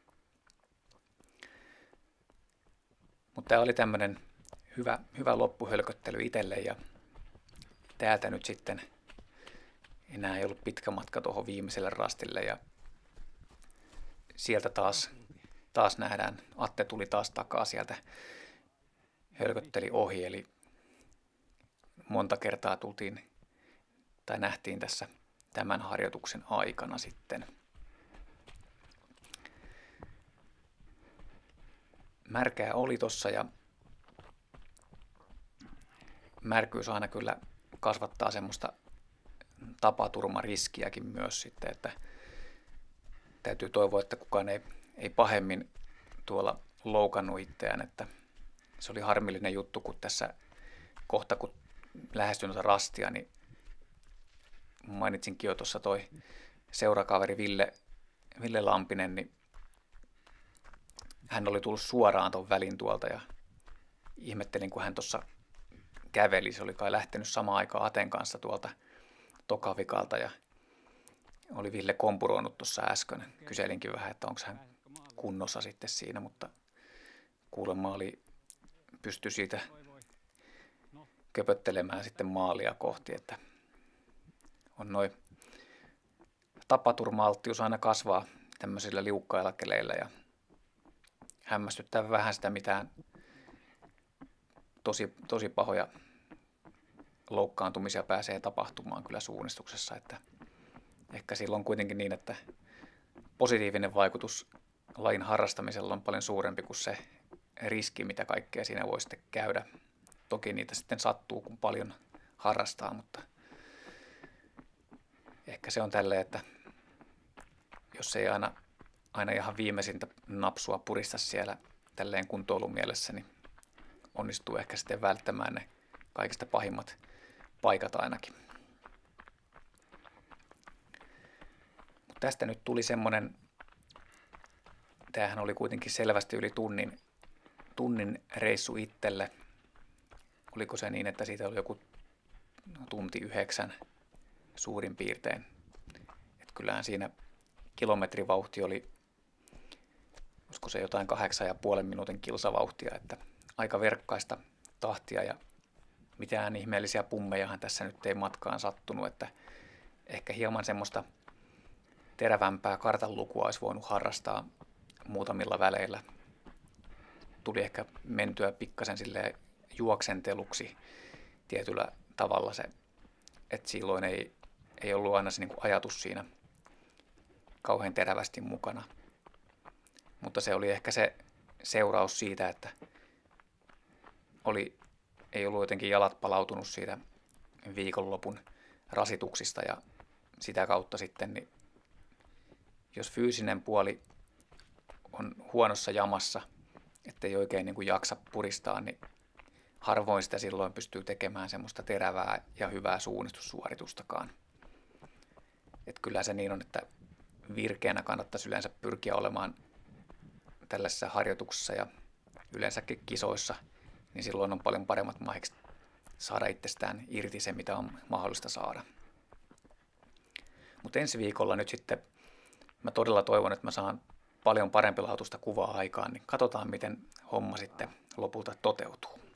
Mutta tämä oli tämmöinen hyvä loppuhölköttely itselle, ja täältä nyt sitten enää ei ollut pitkä matka tuohon viimeiselle rastille, ja sieltä taas nähdään, Atte tuli taas takaa sieltä, hölkötteli ohi, eli monta kertaa nähtiin tässä tämän harjoituksen aikana sitten. Märkää oli tossa, ja märkyys aina kyllä kasvattaa semmoista tapaturmariskiäkin myös sitten, että täytyy toivoa, että kukaan ei pahemmin tuolla loukannut itseään, että se oli harmillinen juttu, kun tässä kohta kun lähestyin tuota rastia, niin mainitsinkin jo tuossa toi seurakaveri Ville Lampinen, niin hän oli tullut suoraan tuon välin tuolta, ja ihmettelin, kun hän tuossa käveli. Se oli kai lähtenyt samaan aikaan Aten kanssa tuolta Tokavikalta, ja oli Ville kompuroinut tuossa äsken. Kyselinkin vähän, että onko hän kunnossa sitten siinä, mutta kuulemma pystyi siitä köpöttelemään sitten maalia kohti, että on noin tapaturma-alttius aina kasvaa tämmöisillä liukkailla keleillä, ja hämmästyttää vähän sitä, mitään tosi pahoja loukkaantumisia pääsee tapahtumaan kyllä suunnistuksessa, että ehkä silloin on kuitenkin niin, että positiivinen vaikutus lajin harrastamisella on paljon suurempi kuin se riski, mitä kaikkea siinä voi sitten käydä. Toki niitä sitten sattuu, kun paljon harrastaa, mutta ehkä se on tälleen, että jos ei aina ihan viimeisintä napsua purista siellä tälleen kuntoilun mielessä, niin onnistuu ehkä sitten välttämään ne kaikista pahimmat paikat ainakin. Mut tästä nyt tuli semmonen, tämähän oli kuitenkin selvästi yli tunnin reissu itselle. Oliko se niin, että siitä oli joku tunti 9 suurin piirtein. Et kyllähän siinä kilometrivauhti oli, olisiko se jotain 8,5 minuutin kilsavauhtia, että aika verkkaista tahtia ja mitään ihmeellisiä pummejahan tässä nyt ei matkaan sattunut, että ehkä hieman semmoista terävämpää kartanlukua olisi voinut harrastaa muutamilla väleillä. Tuli ehkä mentyä pikkasen silleen juoksenteluksi tietyllä tavalla se, että silloin ei ollut aina se niin kuin ajatus siinä kauhean terävästi mukana. Mutta se oli ehkä se seuraus siitä, että ei ollut jotenkin jalat palautunut siitä viikonlopun rasituksista ja sitä kautta sitten, niin jos fyysinen puoli on huonossa jamassa, ettei oikein niin kuin jaksa puristaa, niin harvoin sitä silloin pystyy tekemään semmoista terävää ja hyvää suunnistussuoritustakaan. Et kyllä se niin on, että virkeänä kannattaisi yleensä pyrkiä olemaan tällaisessa harjoituksessa ja yleensäkin kisoissa, niin silloin on paljon paremmat mahdollisuudet saada itsestään irti se, mitä on mahdollista saada. Mutta ensi viikolla nyt sitten mä todella toivon, että mä saan paljon parempi laatuista kuvaa aikaan, niin katsotaan, miten homma sitten lopulta toteutuu.